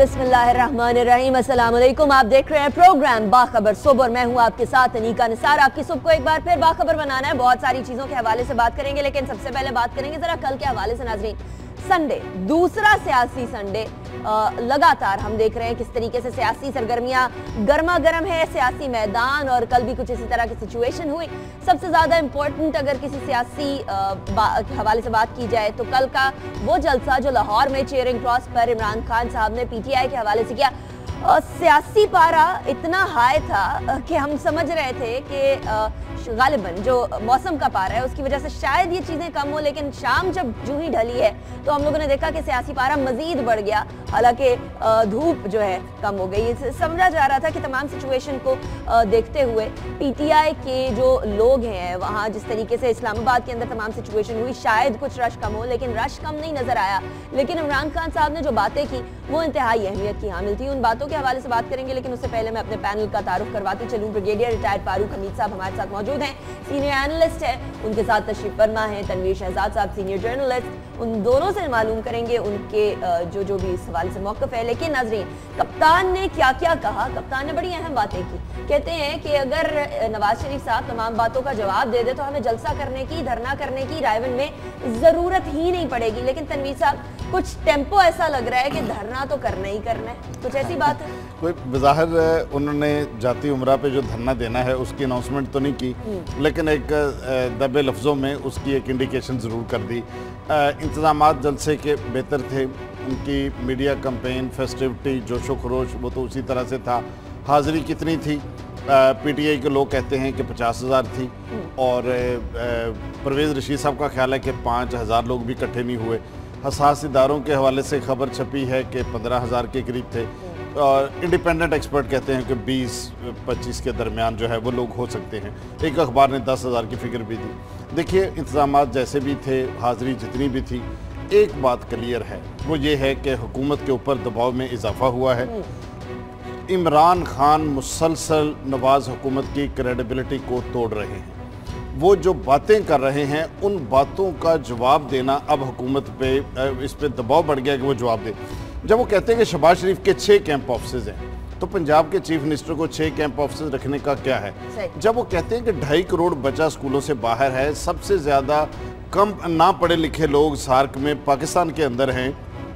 बिस्मिल्लाहिर्रहमानिर्रहीम। अस्सलाम वालेकुम। आप देख रहे हैं प्रोग्राम बाखबर सुबह और मैं हूं आपके साथ अनीका निसार। आपकी सुबह को एक बार फिर बाखबर बनाना है। बहुत सारी चीजों के हवाले से बात करेंगे, लेकिन सबसे पहले बात करेंगे जरा कल के हवाले से। नाजरीन, संडे, दूसरा सियासी संडे, लगातार हम देख रहे हैं किस तरीके से सियासी सरगर्मियां गर्मा गर्म है सियासी मैदान, और कल भी कुछ इसी तरह की सिचुएशन हुई। सबसे ज्यादा इंपॉर्टेंट अगर किसी सियासी हवाले से बात की जाए तो कल का वो जलसा जो लाहौर में चेयरिंग क्रॉस पर इमरान खान साहब ने पीटीआई के हवाले से किया। सियासी पारा इतना हाई था कि हम समझ रहे थे कि गालिबन जो मौसम का पारा है उसकी वजह से शायद ये चीज़ें कम हो, लेकिन शाम जब जूं ही ढली है तो हम लोगों ने देखा कि सियासी पारा मजीद बढ़ गया। हालांकि धूप जो है कम हो गई। समझा जा रहा था कि तमाम सिचुएशन को देखते हुए पीटीआई के जो लोग हैं वहाँ जिस तरीके से इस्लामाबाद के अंदर तमाम सिचुएशन हुई, शायद कुछ रश कम हो, लेकिन रश कम नहीं नजर आया। लेकिन इमरान खान साहब ने जो बातें की वो इंतहाई अहमियत की हामिल थी। उन बातों के हवाले से बात करेंगे, लेकिन उससे पहले मैं अपने पैनल का तारुफ करवाती चलूँ। ब्रिगेडियर रिटायर्ड फारूक हमीद साहब हमारे साथ मौजूद हैं, सीनियर एनालिस्ट है। उनके साथ तशरीफ फरमा है तनवीर शहजाद साहब, सीनियर जर्नलिस्ट। उन दोनों से मालूम करेंगे उनके जो भी इस सवाल से मौक़िफ़ है। लेकिन नाज़रीन, कप्तान ने क्या क्या कहा? कप्तान ने बड़ी अहम बातें की। कहते हैं कि अगर नवाज शरीफ साहब तमाम बातों का जवाब दे दे तो हमें जलसा करने की, धरना करने की रायवन में ज़रूरत ही नहीं पड़ेगी। लेकिन तनवीर साहब, कुछ टेम्पो ऐसा लग रहा है कि धरना तो करना ही करना है, कुछ ऐसी बात है? कोई बज़ाहिर उन्होंने जाती उम्रा पे जो धरना देना है उसकी अनाउंसमेंट तो नहीं की, लेकिन एक दबे लफ्ज़ों में उसकी एक इंडिकेशन ज़रूर कर दी। इंतज़ामात जलसे के बेहतर थे, उनकी मीडिया कैंपेन, फेस्टिविटी, जोशो खरोश वो तो उसी तरह से था। हाज़िरी कितनी थी? पीटीआई के लोग कहते हैं कि 50,000 थी, और परवेज़ रशीद साहब का ख्याल है कि 5,000 लोग भी इकट्ठे नहीं हुए। हसास इदारों के हवाले से खबर छपी है कि 15,000 के करीब थे, और इंडिपेंडेंट एक्सपर्ट कहते हैं कि 20-25 के दरमियान जो है वो लोग हो सकते हैं। एक अखबार ने 10,000 की फिक्र भी दी। देखिए, इंतज़ामात जैसे भी थे, हाज़िरी जितनी भी थी, एक बात क्लियर है, वो ये है कि हुकूमत के ऊपर दबाव में इजाफा हुआ है। इमरान खान मुसलसल नवाज़ हुकूमत की क्रेडिबिलिटी को तोड़ रहे हैं। वो जो बातें कर रहे हैं उन बातों का जवाब देना अब हुकूमत पे इस पे दबाव बढ़ गया कि वो जवाब दे। जब वो कहते हैं कि शहबाज शरीफ के 6 कैंप ऑफिस हैं, तो पंजाब के चीफ मिनिस्टर को 6 कैंप ऑफिस रखने का क्या है? जब वो कहते हैं कि 2.5 करोड़ बच्चा स्कूलों से बाहर है, सबसे ज़्यादा कम ना पढ़े लिखे लोग सार्क में पाकिस्तान के अंदर हैं,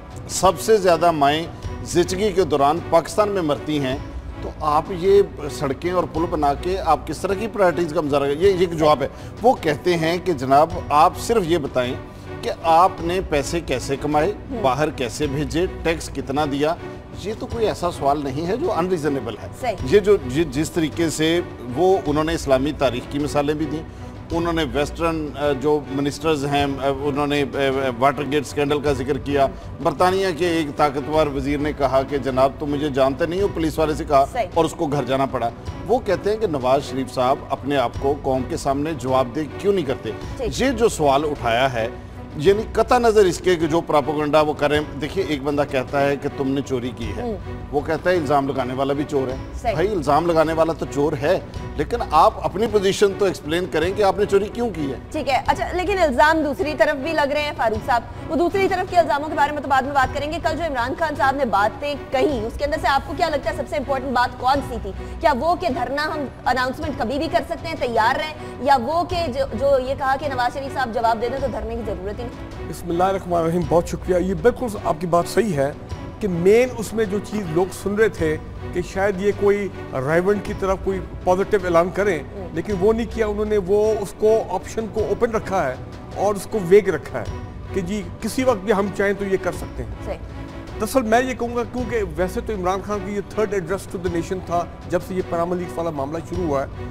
सबसे ज़्यादा माएँ ज़िचगी के दौरान पाकिस्तान में मरती हैं, तो आप ये सड़कें और पुल बना के आप किस तरह की प्रायोरिटीज़ का मुजाहरा? ये जवाब है। वो कहते हैं कि जनाब आप सिर्फ ये बताएं कि आपने पैसे कैसे कमाए, बाहर कैसे भेजे, टैक्स कितना दिया। ये तो कोई ऐसा सवाल नहीं है जो अनरीजनेबल है। ये जो जिस तरीके से वो उन्होंने इस्लामी तारीख की मिसालें भी दी, उन्होंने वेस्टर्न जो मिनिस्टर्स हैं उन्होंने वाटरगेट स्कैंडल का जिक्र किया। बरतानिया के एक ताकतवर वजीर ने कहा कि जनाब तुम मुझे जानते नहीं हो, पुलिस वाले से कहा और उसको घर जाना पड़ा। वो कहते हैं कि नवाज शरीफ साहब अपने आप को कौम के सामने जवाबदेह क्यों नहीं करते? ये जो सवाल उठाया है, यानी कता नज़र इसके कि जो प्रोपेगेंडा वो करें। देखिए, एक बंदा कहता है कि तुमने चोरी की है, वो कहता है इल्ज़ाम लगाने वाला भी चोर है। भाई, इल्ज़ाम लगाने वाला तो चोर है, लेकिन आप अपनी पोजीशन तो एक्सप्लेन करें कि आपने चोरी क्यों की है। ठीक है, अच्छा, लेकिन इल्ज़ाम दूसरी तरफ भी लग रहे हैं फारूक साहब। वो दूसरी तरफ के इल्ज़ामों के बारे में तो बाद में बात करेंगे। कल जो इमरान खान साहब ने बातें कही उसके अंदर से आपको क्या लगता है सबसे इंपॉर्टेंट बात कौन सी थी? क्या वो कि धरना हम अनाउंसमेंट कभी भी कर सकते हैं, तैयार रहें, या वो कि जो ये कहा कि नवाज शरीफ साहब जवाब दे दें तो धरने की जरूरत ही नहीं? बिस्मिल्लाहिर्रहमानिर्रहीम, बहुत शुक्रिया। ये बिल्कुल आपकी बात सही है कि मेन उसमें जो चीज़ लोग सुन रहे थे कि शायद ये कोई राइवल की तरफ कोई पॉजिटिव ऐलान करें, लेकिन वो नहीं किया उन्होंने। वो उसको ऑप्शन को ओपन रखा है और उसको वेग रखा है कि जी किसी वक्त भी हम चाहें तो ये कर सकते हैं। दरअसल मैं ये कहूँगा, क्योंकि वैसे तो इमरान खान की ये 3rd address to the nation था जब से ये पैरामल लीग वाला मामला शुरू हुआ है।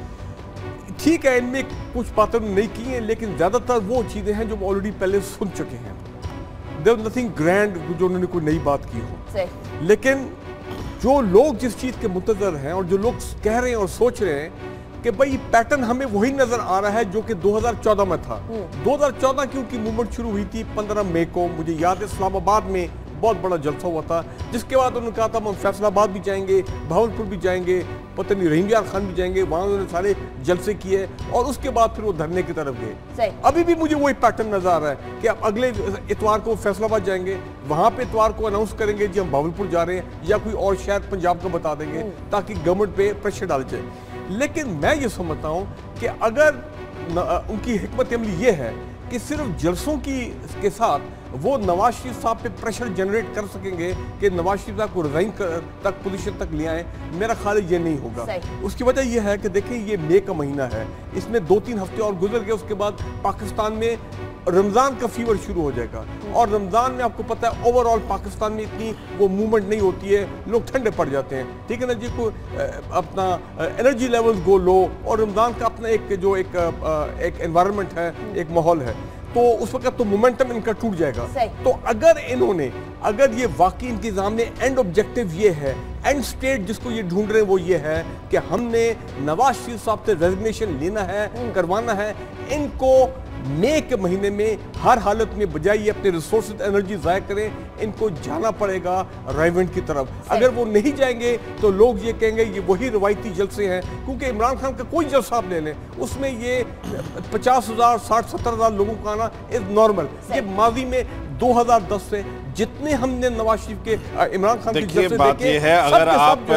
ठीक है, इनमें कुछ बातें नहीं की हैं, लेकिन ज़्यादातर वो चीज़ें हैं जो ऑलरेडी पहले सुन चुके हैं। देयर नथिंग ग्रैंड जो उन्होंने कोई नई बात की हो। लेकिन जो लोग जिस चीज़ के मुंतज़र हैं और जो लोग कह रहे हैं और सोच रहे हैं कि भाई पैटर्न हमें वही नज़र आ रहा है जो कि 2014 में था। 2014 की उनकी मूवमेंट शुरू हुई थी 15 मई को, मुझे याद है इस्लामाबाद में बहुत बड़ा जलसा हुआ था, जिसके बाद उन्होंने कहा था हम फैसलाबाद भी जाएंगे, भावलपुर भी जाएंगे, पता नहीं रहीम यार खान भी जाएंगे, वहां उन्होंने सारे जलसे किए और उसके बाद फिर वो धरने की तरफ गए। अभी भी मुझे वही पैटर्न नजर आ रहा है कि अब अगले इतवार को फैसलाबाद जाएंगे, वहां पे इतवार को अनाउंस करेंगे जी हम भावलपुर जा रहे हैं या कोई और शहर पंजाब का बता देंगे ताकि गवर्नमेंट पे प्रेशर डाल जाए। लेकिन मैं ये समझता हूं कि अगर उनकी हिकमत अमली ये है कि सिर्फ जलसों के साथ वो नवाज शरीफ साहब पे प्रेशर जनरेट कर सकेंगे कि नवाज शरीफ साहब को रिजाइन तक पोजीशन तक ले आए, मेरा ख्याल है ये नहीं होगा। उसकी वजह यह है कि देखिए ये मई का महीना है, इसमें 2-3 हफ्ते और गुजर गए, उसके बाद पाकिस्तान में रमज़ान का फीवर शुरू हो जाएगा और रमज़ान में आपको पता है ओवरऑल पाकिस्तान में इतनी वो मूवमेंट नहीं होती है, लोग ठंडे पड़ जाते हैं, ठीक है ना जी, को अपना एनर्जी लेवल्स गो लो और रमज़ान का अपना एक एनवायरनमेंट है, एक माहौल है, तो उस वक्त तो मोमेंटम इनका टूट जाएगा। तो अगर ये वाकई इनके सामने एंड ऑब्जेक्टिव ये है, एंड स्टेट जिसको ये ढूंढ रहे हैं वो ये है कि हमने नवाज शरीफ साहब से रेजिग्नेशन लेना है, करवाना है, इनको मई के महीने में हर हालत में बजाय ये अपने रिसोर्सेज एनर्जी ज़ाया करें, इनको जाना पड़ेगा राइवेंट की तरफ। अगर वो नहीं जाएंगे तो लोग ये कहेंगे ये वही रवायती जलसे हैं, क्योंकि इमरान खान का कोई जलसा आप ले लें उसमें ये 50,000, 60-70,000 लोगों का आना इज नॉर्मल। ये माजी में 2010 से जितने हमने नवाज शरीफ के इमरान खान की जलसे बात ये है, अगर आप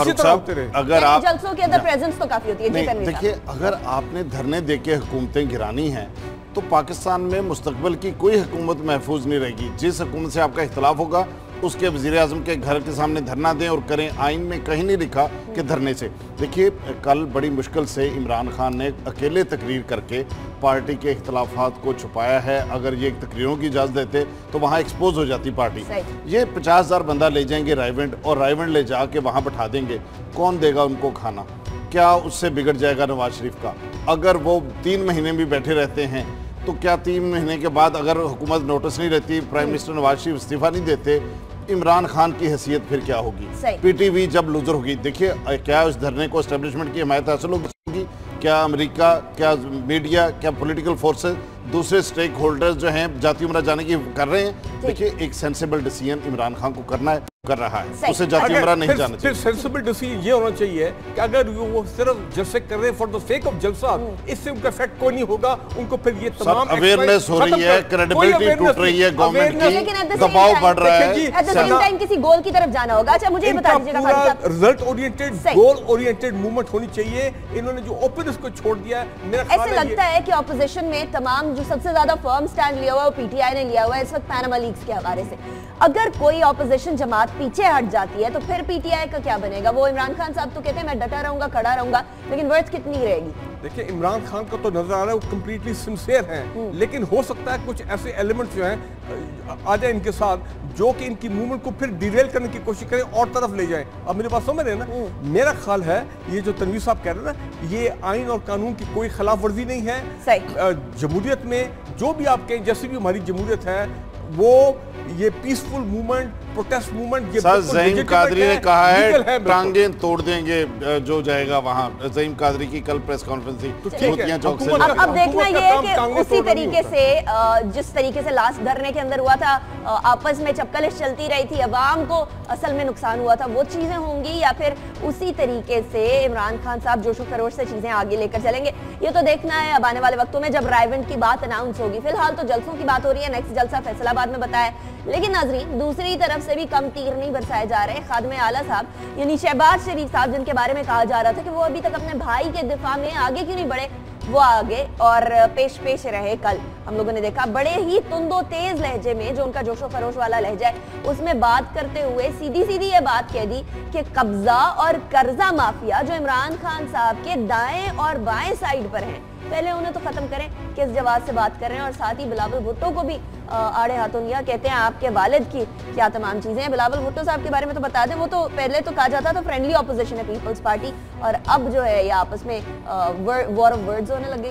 अगर आप जलसों के अंदर प्रेजेंस तो काफी होती है। देखिए अगर आपने धरने देके हुकूमतें गिरानी हैं तो पाकिस्तान में मुस्तकबिल की कोई हुकूमत महफूज नहीं रहेगी। जिस हुकूमत से आपका इख्तलाफ होगा उसके वज़ीर आज़म के घर के सामने धरना दें और करें, आइन में कहीं नहीं लिखा कि धरने से। देखिए कल बड़ी मुश्किल से इमरान खान ने अकेले तकरीर करके पार्टी के इख्तलाफात को छुपाया है। अगर ये तकरीरों की इजाज़त देते तो वहाँ एक्सपोज हो जाती पार्टी। ये 50,000 बंदा ले जाएंगे रायवेंड और रायवेंड ले जाके वहाँ बैठा देंगे, कौन देगा उनको खाना? क्या उससे बिगड़ जाएगा नवाज शरीफ का? अगर वो 3 महीने भी बैठे रहते हैं तो क्या 3 महीने के बाद अगर हुकूमत नोटिस नहीं रहती, प्राइम मिनिस्टर नवाज शरीफ इस्तीफा नहीं देते, इमरान खान की हैसियत फिर क्या होगी? पीटीवी जब लूजर होगी, देखिए क्या उस धरने को एस्टेब्लिशमेंट की हिमायत हासिल होगी? क्या अमेरिका, क्या मीडिया, क्या पॉलिटिकल फोर्सेस, दूसरे स्टेक होल्डर्स जो हैं जाती उम्रा जाने की कर रहे हैं? देखिए एक सेंसिबल डिसीजन इमरान खान को करना है, कर रहा है, उसे जाती उम्रा नहीं जाना चाहिए। सेंसिबल डिसीजन ये होना चाहिए कि अगर वो सिर्फ जलसे कर रहे हैं फॉर द सेक ऑफ जलसा, इससे उनका इफेक्ट कोई नहीं होगा, उनको फिर ये तमाम अवेयरनेस हो रही है, क्रेडिबिलिटी टूट रही है गवर्नमेंट की, दबाव बढ़ रहा है, एट द सेम टाइम किसी गोल की तरफ जाना होगा। अच्छा मुझे बता दीजिएगा, result oriented, goal oriented movement होनी चाहिए। इन्होंने जो ओपन को छोड़ दिया है, मेरा ऐसे लगता है कि ऑपोजिशन में तमाम जो सबसे ज्यादा फर्म स्टैंड लिया हुआ है वो पीटीआई ने लिया हुआ है इस वक्त पैनामा लीक्स के हवाले से। अगर कोई ऑपोजिशन जमात पीछे हट जाती है तो फिर पीटीआई का क्या बनेगा? वो इमरान खान साहब तो कहते हैं मैं डटा रहूंगा, खड़ा रहूंगा, लेकिन वर्थ कितनी रहेगी? देखिए इमरान खान का तो नजर आ रहा है वो कंप्लीटली सिंसियर हैं, लेकिन हो सकता है कुछ ऐसे एलिमेंट्स जो हैं आ जाए इनके साथ जो कि इनकी मूवमेंट को फिर डिरेल करने की कोशिश करें और तरफ ले जाएं। अब मेरे पास समझ रहे हैं ना, मेरा ख्याल है ये जो तनवीर साहब कह रहे हैं ना, ये आइन और कानून की कोई खिलाफ वर्जी नहीं है। जमहूरियत में जो भी आप कहें, जैसे भी हमारी जमहूरियत है, वो ये पीसफुल मूवमेंट, प्रोटेस्ट मूवमेंट, ये ज़हीम कादरी ने कहा है टांगें तोड़ देंगे जो जाएगा वहां। ज़हीम कादरी की कल प्रेस कॉन्फ्रेंस थी मोतिया चौक से। अब देखना ये है कि उसी तरीके से जिस तरीके से लास्ट धरने के अंदर हुआ था, आपस में चपकलिश चलती रही थी, अवाम को असल में नुकसान हुआ था, वो चीजें होंगी या फिर उसी तरीके से इमरान खान साहब जोशो खरोश से चीजें आगे लेकर चलेंगे, ये तो देखना है अब आने वाले वक्तों में जब रायवेंट की बात अनाउंस होगी। फिलहाल तो जलसों की बात हो रही है, नेक्स्ट जलसा फैसलाबाद में बताया। लेकिन नाजरीन दूसरी तरफ से भी कम तीर नहीं बरसाए जा रहे। खादिम आला साहब यानी शहबाज शरीफ साहब, जिनके बारे में कहा जा रहा था कि वो अभी तक अपने भाई के दिफा में आगे क्यों नहीं बढ़े, वो आगे और पेश रहे। कल हम लोगों ने देखा बड़े ही तुंदो तेज लहजे में, जो उनका जोशो खरोश वाला लहजा है, उसमें बात करते हुए सीधी सीधी ये बात कह दी कि कब्जा और कर्जा माफिया जो इमरान खान साहब के दाएं और बाएं साइड पर हैं, पहले उन्हें तो खत्म करें। किस जवाब से बात कर रहे हैं, और साथ ही बिलावल भुट्टो को भी आड़े हाथों लिया। कहते हैं आपके वालिद की क्या तमाम चीजें हैं। बिलावल भुट्टो साहब के बारे में तो बता दें, वो तो पहले तो कहा जाता था फ्रेंडली ऑपोजिशन है पीपल्स पार्टी, और अब जो है ये आपस में वॉर ऑफ वर्ड्स होने लग गई।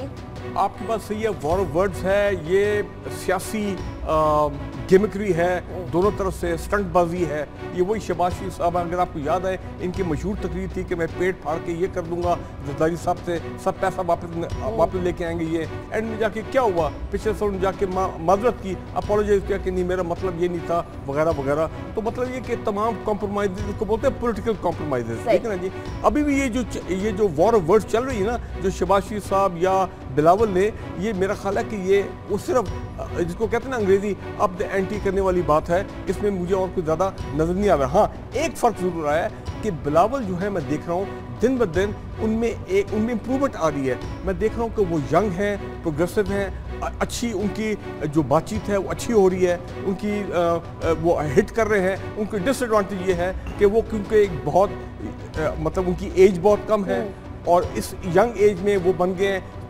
आपकी बात सही है, वॉर ऑफ वर्ड्स है, ये सियासी गिमिक्री है, दोनों तरफ से स्टंटबाजी है। ये वही शहबाज शरीफ साहब, अगर आपको याद है इनकी मशहूर तकरीर थी कि मैं पेट फाड़ के ये कर दूंगा जरदारी साहब से, सब पैसा वापस लेके आएंगे। ये एंड में जाके क्या हुआ, पिछले साल उन्होंने जाके माजरत की, अपोलोजाइज किया कि नहीं मेरा मतलब ये नहीं था वगैरह वगैरह। तो मतलब ये कि तमाम कॉम्प्रोमाइज को बोलते हैं पोलिटिकल कॉम्प्रोमाइजेस, ठीक है ना जी। अभी भी ये जो वॉर ऑफ वर्ड्स चल रही है ना, जो शहबाज शरीफ साहब या बिलावल ने, ये मेरा ख्याल है कि ये वो सिर्फ जिसको कहते हैं ना अंग्रेजी अब द एंटी करने वाली बात है, इसमें मुझे और कुछ ज़्यादा नज़र नहीं आ रहा। हाँ, एक फ़र्क ज़रूर आया है कि बिलावल जो है, मैं देख रहा हूँ दिन ब दिन उनमें इम्प्रूवमेंट आ रही है। मैं देख रहा हूँ कि वो यंग हैं, प्रोग्रेसिव हैं, अच्छी उनकी जो बातचीत है वो अच्छी हो रही है, उनकी वो हिट कर रहे हैं। उनकी डिसएडवांटेज ये है कि वो क्योंकि एक बहुत मतलब उनकी एज बहुत कम है और इस यंग एज में वो बन गए हैं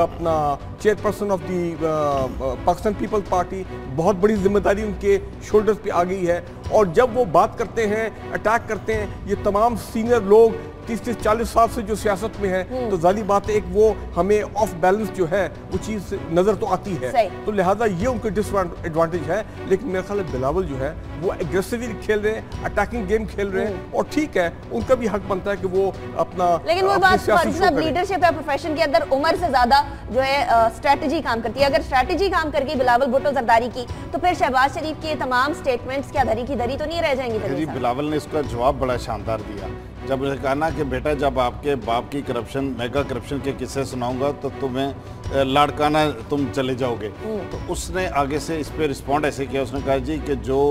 chairperson of the Pakistan people's party. बहुत बड़ी जिम्मेदारी उनके शोल्डर्स पे आ गई है और जब वो बात करते हैं, अटैक करते हैं, ये तमाम सीनियर लोग 30-40 साल से जो सियासत में है, तो जाहिर बात है एक वो हमें ऑफ बैलेंस जो है वो चीज़ नज़र तो आती है। तो लिहाजा ये उनके डिसएडवांटेज है। लेकिन मेरा ख्याल है बिलावल जो है वो एग्रेसिवली खेल रहे हैं, अटैकिंग गेम खेल रहे हैं और ठीक है, उनका भी हक बनता है कि वो अपना, लेकिन वो बात लीडरशिप है प्रोफेशन के अंदर, उम्र से ज्यादा जो है स्ट्रेटजी काम करती है। अगर स्ट्रेटजी काम कर गई बिलावल भुट्टो जरदारी की, तो फिर शहबाज शरीफ के तमाम स्टेटमेंट्स क्या धरी की धरी तो नहीं रह जाएंगी। बिलावल ने इसका जवाब बड़ा शानदार दिया जब उन्होंने कहा ना कि बेटा जब आपके बाप की करप्शन, मेगा करप्शन के किस्से सुनाऊंगा तो तुम्हें लाड़काना तुम चले जाओगे। तो उसने आगे से इस पर रिस्पॉन्ड ऐसे किया, उसने कहा जी कि जो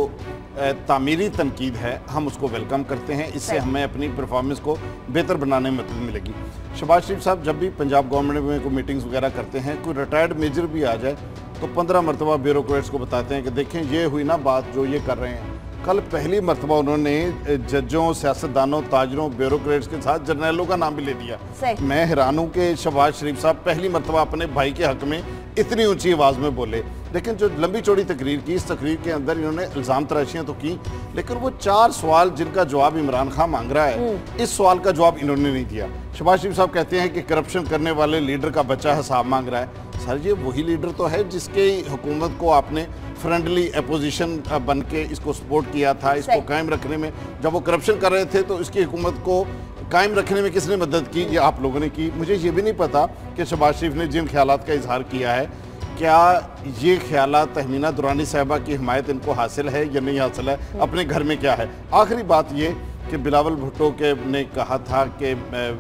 तामीरी तनकीद है हम उसको वेलकम करते हैं, इससे हमें अपनी परफॉर्मेंस को बेहतर बनाने में मदद मिलेगी। शहबाज शरीफ साहब जब भी पंजाब गवर्नमेंट में कोई मीटिंग्स वगैरह करते हैं, कोई रिटायर्ड मेजर भी आ जाए तो 15 मरतबा ब्यूरोक्रेट्स को बताते हैं कि देखें ये हुई ना बात जो ये कर रहे हैं। कल पहली मरतबा उन्होंने जजों, सियासतदानों, ताजरों, ब्यूरोक्रेट्स के साथ जर्नलों का नाम भी ले दिया। मैं हैरान हूँ कि शहबाज शरीफ साहब पहली मरतबा अपने भाई के हक में इतनी ऊंची आवाज़ में बोले। लेकिन जो लंबी चौड़ी तकरीर की, इस तकरीर के अंदर इन्होंने इल्ज़ाम तराशियाँ तो की, लेकिन वो 4 सवाल जिनका जवाब इमरान खान मांग रहा है, इस सवाल का जवाब इन्होंने नहीं दिया। शहबाज शरीफ साहब कहते हैं कि करप्शन करने वाले लीडर का बच्चा हिसाब मांग रहा है। सर ये वही लीडर तो है जिसके हुकूमत को आपने फ्रेंडली अपोजिशन बन के इसको सपोर्ट किया था, इसको कायम रखने में। जब वो करप्शन कर रहे थे तो इसकी हुकूमत को कायम रखने में किसने मदद की? ये आप लोगों ने की। मुझे ये भी नहीं पता कि शहबाज शरीफ ने जिन ख्यालात का इजहार किया है, क्या ये ख्यालात तहमीना दुरानी साहिबा की हिमायत इनको हासिल है या नहीं हासिल है, अपने घर में क्या है। आखिरी बात ये कि बिलावल भुट्टो के ने कहा था कि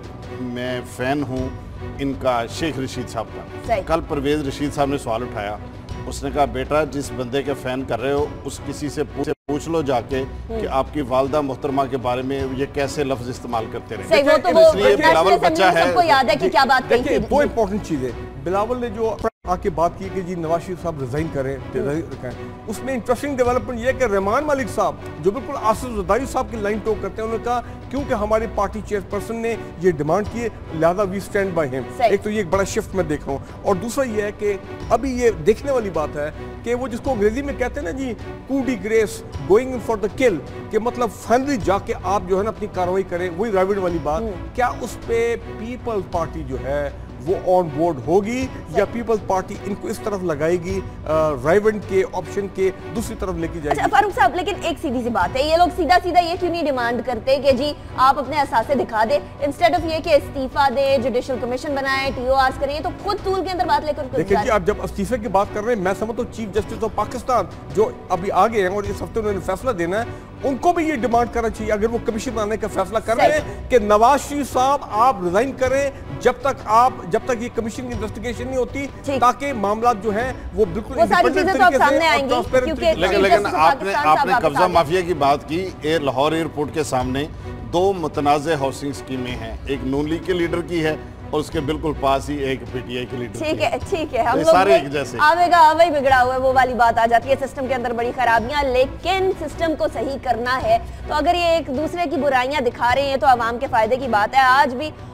मैं फ़ैन हूँ इनका शेख रशीद साहब का। कल परवेज़ रशीद साहब ने सवाल उठाया, उसने कहा बेटा जिस बंदे के फ़ैन कर रहे हो उस किसी से पूछ लो जाके कि आपकी वालदा मोहतरमा के बारे में ये कैसे लफ्ज इस्तेमाल करते रहे। इसलिए बिलावल बच्चा है, सबको याद है कि क्या बात कही थी। वो इंपॉर्टेंट चीज़ है, बिलावल ने जो आके बात की कि जी नवाज शरीफ साहब रिजाइन करें, उसमें इंटरेस्टिंग डेवलपमेंट ये कि रहमान मलिक साहब जो बिल्कुल आसिफ जरदारी साहब की लाइन टॉक करते हैं, उन्होंने कहा क्योंकि हमारी पार्टी चेयरपर्सन ने ये डिमांड की है लिहाजा वी स्टैंड बाय हिम। एक तो ये एक बड़ा शिफ्ट मैं देख रहा हूँ और दूसरा ये है कि अभी ये देखने वाली बात है कि वो जिसको अंग्रेजी में कहते हैं ना जी coup de grace, going in for the kill, कि मतलब फाइनली जाके आप जो है ना अपनी कार्रवाई करें, वही राइवल वाली बात। क्या उस पर पीपल्स पार्टी जो है वो ऑन बोर्ड होगी या पीपल्स पार्टी इनको इस तरफ लगाएगी, राइवल के ऑप्शन के दूसरी तरफ लेके जाएगी? अच्छा फारूक साहब, लेकिन एक सीधी सी बात है, ये लोग सीधा सीधा ये क्यों नहीं डिमांड करते कि जी आप अपने असासे दिखा दे, इंस्टेड ऑफ ये कि इस्तीफा दे, जुडिशल कमीशन बनाए, TORs करें, तो खुद टूल के अंदर बात लेकर। देखिए जी, आप जब इस्तीफे की बात कर रहे हैं, मैं समझता हूँ चीफ जस्टिस ऑफ पाकिस्तान जो अभी आ गए हैं और इस हफ्ते उन्होंने फैसला देना है, उनको भी ये डिमांड करना चाहिए अगर वो कमीशन बनाने का फैसला कर रहे हैं कि नवाज शरीफ साहब आप रिजाइन करें जब तक ये कमीशन की इन्वेस्टिगेशन नहीं होती, ताकि मामला जो है वो बिल्कुल लेकिन आपने कब्जा माफिया की बात की। लाहौर एयरपोर्ट के सामने 2 मुतनाज़ हाउसिंग स्कीमें हैं, एक नून लीग के लीडर की है और उसके बिल्कुल पास ही एक PTI के लीडर। ठीक है, हम लोग सारे एक जैसे आवेगा आवे बिगड़ा हुआ है, वो वाली बात आ जाती है। सिस्टम के अंदर बड़ी खराबियां, लेकिन सिस्टम को सही करना है तो अगर ये एक दूसरे की बुराइयां दिखा रहे हैं तो आवाम के फायदे की बात है। आज भी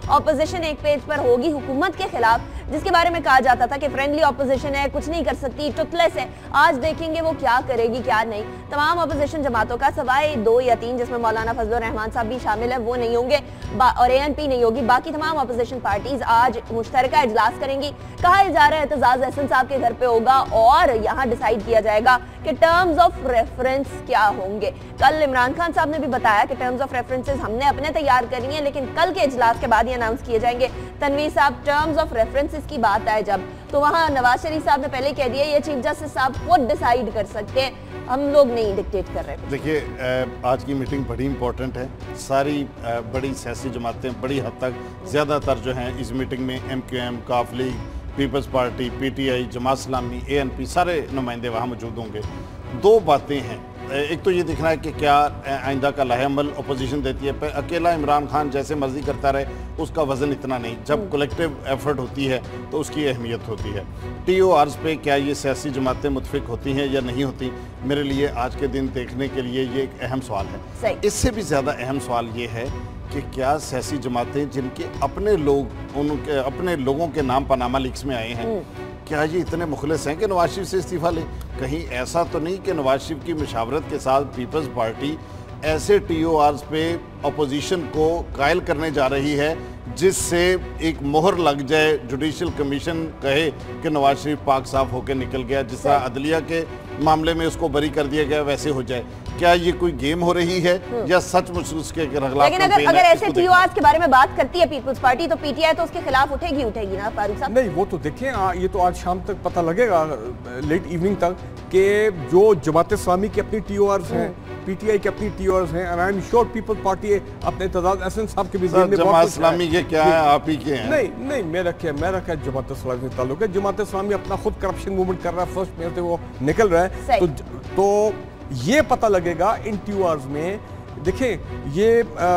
ऑपोजिशन एक पेज पर होगी हुकूमत के खिलाफ, जिसके बारे में कहा जाता था कि फ्रेंडली ऑपोजिशन है, कुछ नहीं कर सकती, टुथलेस है। आज देखेंगे वो क्या करेगी क्या नहीं। तमाम ऑपोजिशन जमातों का सवाए 2 या 3 जिसमें मौलाना फजलुर रहमान साहब भी शामिल है वो नहीं होंगे और ANP नहीं होगी। बाकी तमाम ऑपोजिशन पार्टीज आज मुश्तरका इजलास करेंगी। कहा जा रहा है एतजाज अहसन साहब के घर पे होगा और यहाँ डिसाइड किया जाएगा कि टर्म्स ऑफ रेफरेंस क्या होंगे। कल इमरान खान साहब ने भी बताया कि टर्म्स ऑफ रेफरेंसेस हमने अपने तैयार करी हैं, लेकिन कल के इजलास के बाद ये अनाउंस किए जाएंगे। तनवीर साहब, टर्म्स ऑफ रेफरेंसेस की बात आए जब, तो वहाँ नवाज शरीफ साहब ने पहले कह दिया ये चीफ जस्टिस साहब खुद डिसाइड कर सकते हैं, हम लोग नहीं डिक्टेट कर रहे। देखिए, आज की मीटिंग बड़ी इंपॉर्टेंट है। सारी बड़ी सियासी जमातें बड़ी हद तक ज़्यादातर जो हैं इस मीटिंग में MQM, काफ league, people's party, PTI, Jamaat Islami, ANP सारे नुमाइंदे वहाँ मौजूद होंगे। 2 बातें हैं, एक तो ये देखना है कि क्या आइंदा का लाहेअमल अपोजिशन देती है। पर अकेला इमरान खान जैसे मर्जी करता रहे उसका वजन इतना नहीं, जब कलेक्टिव एफर्ट होती है तो उसकी अहमियत होती है। TORs पे क्या ये सियासी जमातें मुतफिक होती हैं या नहीं होती, मेरे लिए आज के दिन देखने के लिए ये एक अहम सवाल है। इससे भी ज़्यादा अहम सवाल ये है कि क्या सियासी जमातें जिनके अपने लोग उनके अपने लोगों के नाम पनामा लीक्स में आए हैं, क्या ये इतने मुखलिस हैं कि नवाज शरीफ से इस्तीफा लें? कहीं ऐसा तो नहीं कि नवाज शरीफ की मशावरत के साथ पीपल्स पार्टी ऐसे TORs पे अपोजिशन को कायल करने जा रही है जिससे एक मोहर लग जाए, जुडिशल कमीशन कहे कि नवाज शरीफ पाक साफ होकर निकल गया, जिस तरह अदलिया के मामले में उसको बरी कर दिया गया वैसे हो जाए। क्या ये कोई गेम हो रही है या सचमुच उसके खिलाफ? लेकिन अगर ऐसे TORs के बारे में बात करती है पीपल्स पार्टी तो PTI तो उसके खिलाफ उठेगी ना फारूक साहब? नहीं, वो तो देखें, ये तो आज शाम तक पता लगेगा, लेट इवनिंग तक, कि जो जमात इस्लामी की अपनी TORs हैं, PTI की अपनी TORs हैं, and I am sure people's party अपने एतजाज अहसन साहब के भी जमात इस्लामी के क्या है, आप ही के हैं? नहीं, मेरा क्या जमात इस्लामी से ताल्लुक है। जमात इस्लामी अपना खुद करप्शन मूवमेंट कर रहा है, फर्स्ट में से वो निकल रहा है, तो ये पता लगेगा इन TORs में। देखें, ये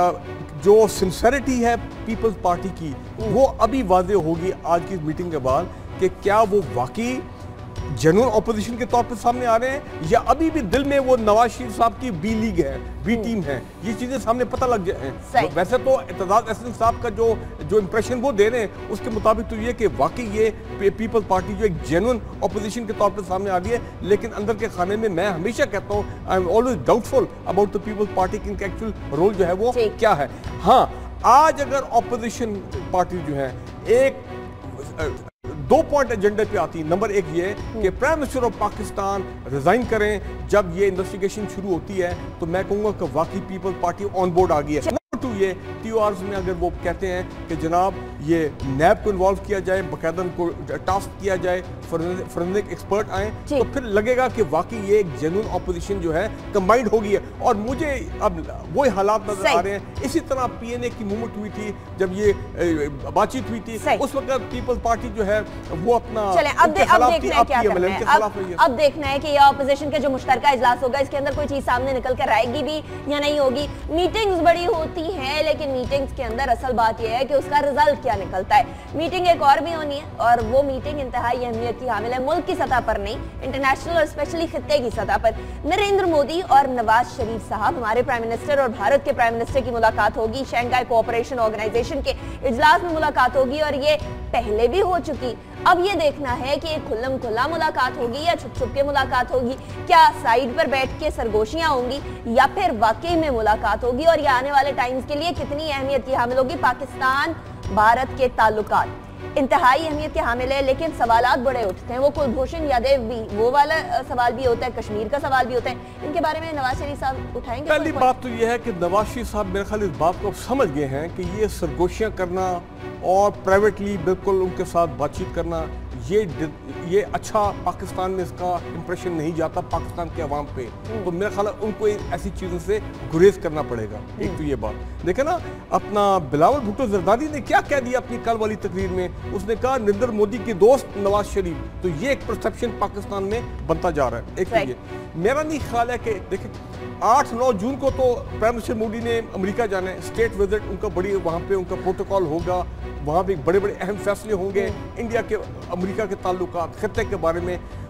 जो सिंसेरिटी है पीपल्स पार्टी की वो अभी वाज़े होगी आज की मीटिंग के बाद कि क्या वो वाकई जेन्युइन ऑपोजिशन के तौर पे सामने आ रहे हैं या अभी भी दिल में वो नवाज शरीफ साहब की B लीग है, B टीम है। ये चीजें सामने पता लग जाए। वैसे तो एतजाज अहसन साहब का जो इंप्रेशन वो दे रहे हैं उसके मुताबिक तो ये कि वाकई ये पीपल्स पार्टी जो एक जेन्युइन ऑपोजिशन के तौर पे सामने आ रही है, लेकिन अंदर के खाने में मैं हमेशा कहता हूँ I am always doubtful about the people's party की इनका एक्चुअल रोल जो है वो क्या है। हाँ, आज अगर ऑपोजिशन पार्टी जो है एक 2 पॉइंट एजेंडे पे आती है। नंबर 1 ये कि prime minister of Pakistan resign करें जब ये इन्वेस्टिगेशन शुरू होती है, तो मैं कहूँगा कि वाकई पीपल्स पार्टी ऑन बोर्ड आ गई है। नंबर 2 ये TORs में अगर वो कहते हैं कि जनाब ये नैब को इन्वॉल्व किया जाए, बाकायदा उनको टास्क किया जाए, फोरेंसिक एक्सपर्ट आए, तो फिर लगेगा कि वाकई ये एक जेन्युइन ऑपोजिशन जो है कंबाइंड हो गई है। और मुझे अब वो हालात नजर आ रहे हैं। इसी तरह PNA की मूवमेंट हुई थी, जब ये बातचीत हुई थी, उस वक्त पीपल्स पार्टी जो है वो अपना अब देखना है क्या करना है। अब देखना है कि ये ऑपोजिशन के जो मुश्तरका इजलास होगा इसके अंदर कोई चीज सामने निकल कर आएगी भी या नहीं होगी। मीटिंग्स बड़ी होती हैं, लेकिन मीटिंग्स के अंदर असल बात यह है कि उसका रिजल्ट क्या निकलता है। मीटिंग एक और भी होनी है और वो मीटिंग इंतहाई अहमियत की हामिल है, मुल्क की सतह पर नहीं, इंटरनेशनल और स्पेशली खित्ते की सतह पर। नरेंद्र मोदी और नवाज शरीफ साहब, हमारे प्राइम मिनिस्टर और भारत के प्राइम मिनिस्टर की मुलाकात होगी। शंघाई कोऑपरेशन ऑर्गेनाइजेशन के इजलास में मुलाकात होगी और ये पहले भी हो चुकी। अब ये देखना है कि एक खुल्लम खुल्ला मुलाकात होगी या छुप छुप के मुलाकात होगी, क्या साइड पर बैठ के सरगोशियां होंगी या फिर वाकई में मुलाकात होगी, और ये आने वाले टाइम्स के लिए कितनी अहमियत की हामिल होगी। पाकिस्तान भारत के ताल्लुकात इंतहाई अहमियत के हामिल है, लेकिन सवालात बड़े उठते हैं। वो कुलभूषण यादव भी, वो वाला सवाल भी होता है, कश्मीर का सवाल भी होता है। इनके बारे में नवाज शरीफ साहब उठाएंगे? पहली बात तो ये है कि नवाज शरीफ साहब मेरे ख्याल इस बात को समझ गए हैं कि ये सरगोशियां करना और प्राइवेटली बिल्कुल उनके साथ बातचीत करना, ये अच्छा पाकिस्तान में इसका इंप्रेशन नहीं जाता पाकिस्तान के अवाम पे। तो मेरा ख्याल उनको ऐसी चीज़ों से गुरेज करना पड़ेगा। एक तो ये बात देखे ना, अपना बिलावल भुट्टो जरदारी ने क्या कह दिया अपनी कल वाली तकरीर में, उसने कहा नरेंद्र मोदी के दोस्त नवाज शरीफ। तो ये एक परसेप्शन पाकिस्तान में बनता जा रहा है। एक तो ये मेरा नहीं ख्याल है कि देखिए 8-9 जून को तो प्राइम मिनिस्टर मोदी ने अमेरिका जाना है, स्टेट विजिट उनका बड़ी, वहाँ पे उनका प्रोटोकॉल होगा, वहाँ पे बड़े बड़े अहम फैसले होंगे इंडिया के अमेरिका के ताल्लुकात, खत्ते के बारे में।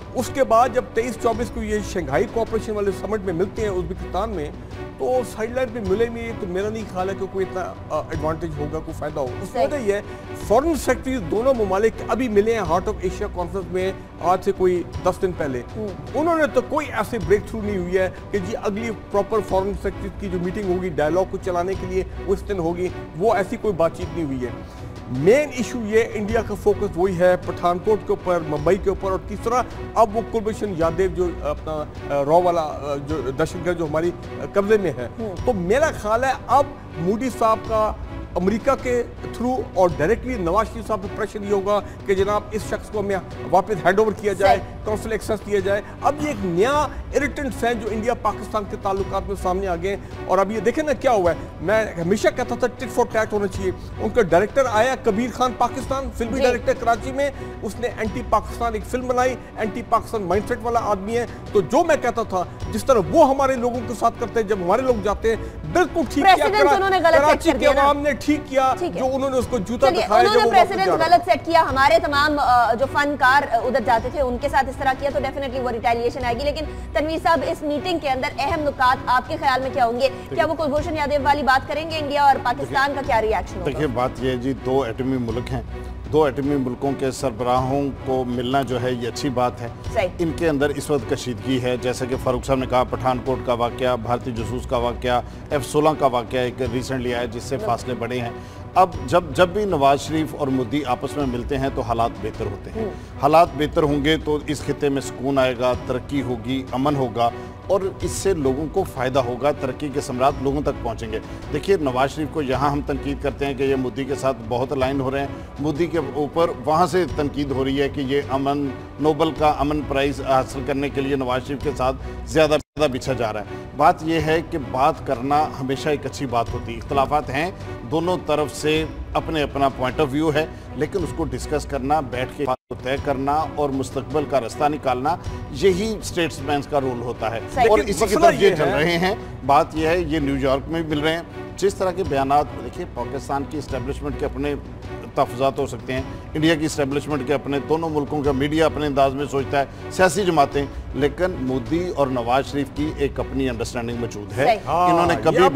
उसके बाद जब 23-24 को ये शंघाई कोऑपरेशन वाले समिट में मिलते हैं उज्बेकिस्तान में, तो साइडलाइन पे मिले में तो मेरा नहीं ख्याल है कि कोई इतना एडवांटेज होगा, कोई फायदा होगा। उसकी वजह ये फॉरेन सेक्रेटरी दोनों ममालिक अभी मिले हैं हार्ट ऑफ एशिया कॉन्फ्रेंस में आज से कोई 10 दिन पहले। उन्होंने तो कोई ऐसे ब्रेक थ्रू नहीं हुई है कि जी अगली प्रॉपर फॉरेन सेक्रेटरी की जो मीटिंग होगी डायलॉग को चलाने के लिए उस दिन होगी, वो ऐसी कोई बातचीत नहीं हुई है। मेन इशू ये इंडिया का फोकस वही है पठानकोट के ऊपर, मुंबई के ऊपर, और तीसरा अब वो कुलभूषण यादव जो अपना रॉ वाला जो दहशतगर्द जो हमारी कब्जे में है। तो मेरा ख्याल है अब मोदी साहब का अमेरिका के थ्रू और डायरेक्टली नवाज शरीफ साहब पर प्रेशर ये होगा कि जनाब इस शख्स को हमें वापस हैंड ओवर किया जाए, काउंसिल एक्सेस दिया जाए। अब ये एक नया इरिटेंट्स है जो इंडिया पाकिस्तान के ताल्लुकात में सामने आ गए। और अब ये देखें ना क्या हुआ है, मैं हमेशा कहता था टिट फॉर टैट होना चाहिए। उनका डायरेक्टर आया कबीर खान पाकिस्तान, फिल्मी डायरेक्टर कराची में, उसने एंटी पाकिस्तान एक फिल्म बनाई, एंटी पाकिस्तान माइंडसेट वाला आदमी है। तो जो मैं कहता था जिस तरह वो हमारे लोगों के साथ करते हैं जब हमारे लोग जाते हैं, बिल्कुल ठीक किया कराची के अवाम ने, ठीक किया जो उन्होंने उसको जूता दिखाया, उन्होंने प्रेसिडेंट गलत सेट किया। हमारे तमाम जो फनकार उधर जाते थे उनके साथ इस तरह किया तो डेफिनेटली वो रिटेलिएशन आएगी। लेकिन तनवीर साहब, इस मीटिंग के अंदर अहम नुकात आपके ख्याल में क्या होंगे? क्या वो कुलभूषण यादव वाली बात करेंगे? इंडिया और पाकिस्तान का क्या रिएक्शन होगा? देखिए, बात यह है जी, दो एटमी मुल्क हैं, दो एटमी मुल्कों के सरबराहों को मिलना जो है ये अच्छी बात है। इनके अंदर इस वक्त कशीदगी है, जैसे कि फारूक साहब ने कहा पठानकोट का वाकया, भारतीय जासूस का वाकया, F-16 का वाकया एक रिसेंटली आया जिससे फासले बढ़े हैं। अब जब भी नवाज शरीफ और मोदी आपस में मिलते हैं तो हालात बेहतर होते हैं। हालात बेहतर होंगे तो इस खिते में सुकून आएगा, तरक्की होगी, अमन होगा और इससे लोगों को फ़ायदा होगा, तरक्की के सम्राट लोगों तक पहुंचेंगे। देखिए, नवाज शरीफ को यहाँ हम तनकीद करते हैं कि ये मोदी के साथ बहुत अलाइन हो रहे हैं, मोदी के ऊपर वहाँ से तनकीद हो रही है कि ये अमन नोबल का अमन प्राइज़ हासिल करने के लिए नवाज शरीफ के साथ ज़्यादा बिछा जा रहा है। बात यह है कि बात करना हमेशा एक अच्छी बात होती है। इख्तलाफात हैं, दोनों तरफ से अपने अपना पॉइंट ऑफ व्यू है, लेकिन उसको डिस्कस करना, बैठ के बात को तय करना और मुस्तकबिल का रास्ता निकालना, यही स्टेट्समैन का रोल होता है। और इसी की तरफ ये चल रहे हैं। बात यह है, ये न्यूयॉर्क में मिल रहे हैं। जिस तरह के बयानात, देखिए, पाकिस्तान की इस्टेब्लिशमेंट के अपने तहफ़्फ़ुज़ात हो सकते हैं, इंडिया की इस्टेब्लिशमेंट के अपने, दोनों मुल्कों का मीडिया अपने अंदाज में सोचता है, सियासी जमातें, लेकिन मोदी और नवाज शरीफ की एक अपनी अंडरस्टैंडिंग मौजूद है। इन्होंने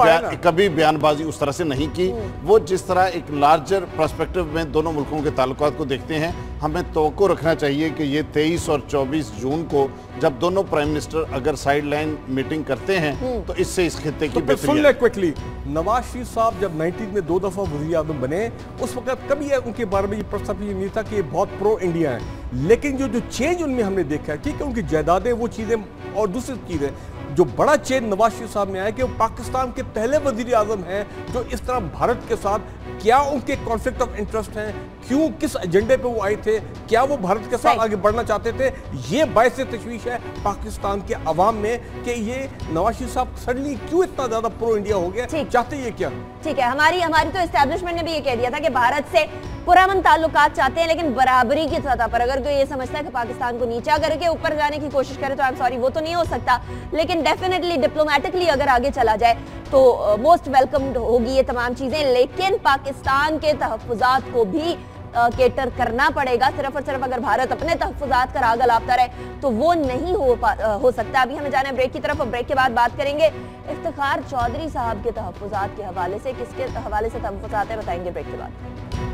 कभी बयानबाजी उस तरह से नहीं की। वो जिस तरह एक लार्जर पर्सपेक्टिव में दोनों मुल्कों के ताल्लुकात को देखते हैं, हमें तवक्को रखना चाहिए कि ये 23 और 24 जून को जब दोनों प्राइम मिनिस्टर अगर साइड लाइन मीटिंग करते हैं तो इससे इस खित्ते की बेहतरी। क्विकली, नवाज शरीफ साहब जब 90 में 2 दफा वज़ीर आज़म बने, उस वक्त कभी उनके बारे में ये प्रस्ताव ये नहीं था कि ये बहुत प्रो इंडिया है। लेकिन जो चेंज उनमें हमने देखा है, ठीक है, उनकी जायदादें, वो चीज़ें, और दूसरी चीज़ें जो बड़ा चेंज नवाज शरीफ साहब में आया कि वो पाकिस्तान के पहले वज़ीर आज़म हैं जो इस तरह भारत के साथ, क्या उनके कॉन्फ्लिक्ट ऑफ इंटरेस्ट हैं, क्यों, किस एजेंडे पे वो आए थे, क्या वो भारत के साथ आगे बढ़ना चाहते थे, ये बायस तशवीश है पाकिस्तान के अवाम में कि ये नवाज शरीफ साहब सडनली क्यों इतना ज्यादा प्रो इंडिया हो गया, चाहते ये क्या? ठीक है, हमारी तो एस्टैब्लिशमेंट ने भी ये कह दिया था कि भारत से पुरअमन ताल्लुकात चाहते हैं, लेकिन बराबरी की सतह पर। अगर कोई ये समझता है कि पाकिस्तान को नीचा करके ऊपर जाने की कोशिश करे तो आई एम सॉरी, वो तो नहीं हो सकता। लेकिन डेफिनेटली डिप्लोमेटिकली अगर आगे चला जाए तो मोस्ट वेलकम्ड होगी ये तमाम चीजें। लेकिन पाकिस्तान के तहफ्फुज़ात को भी केटर करना पड़ेगा। सिर्फ और सिर्फ अगर भारत अपने तहफ्फुज़ात का राग अलापता रहे तो वो नहीं हो सकता। अभी हमें जाना है ब्रेक की तरफ, और ब्रेक के बाद बात करेंगे इफ्तिखार चौधरी साहब के तहफ्फुज़ात के हवाले से। किसके हवाले से तहफ्फुज़ात है बताएंगे ब्रेक के बाद।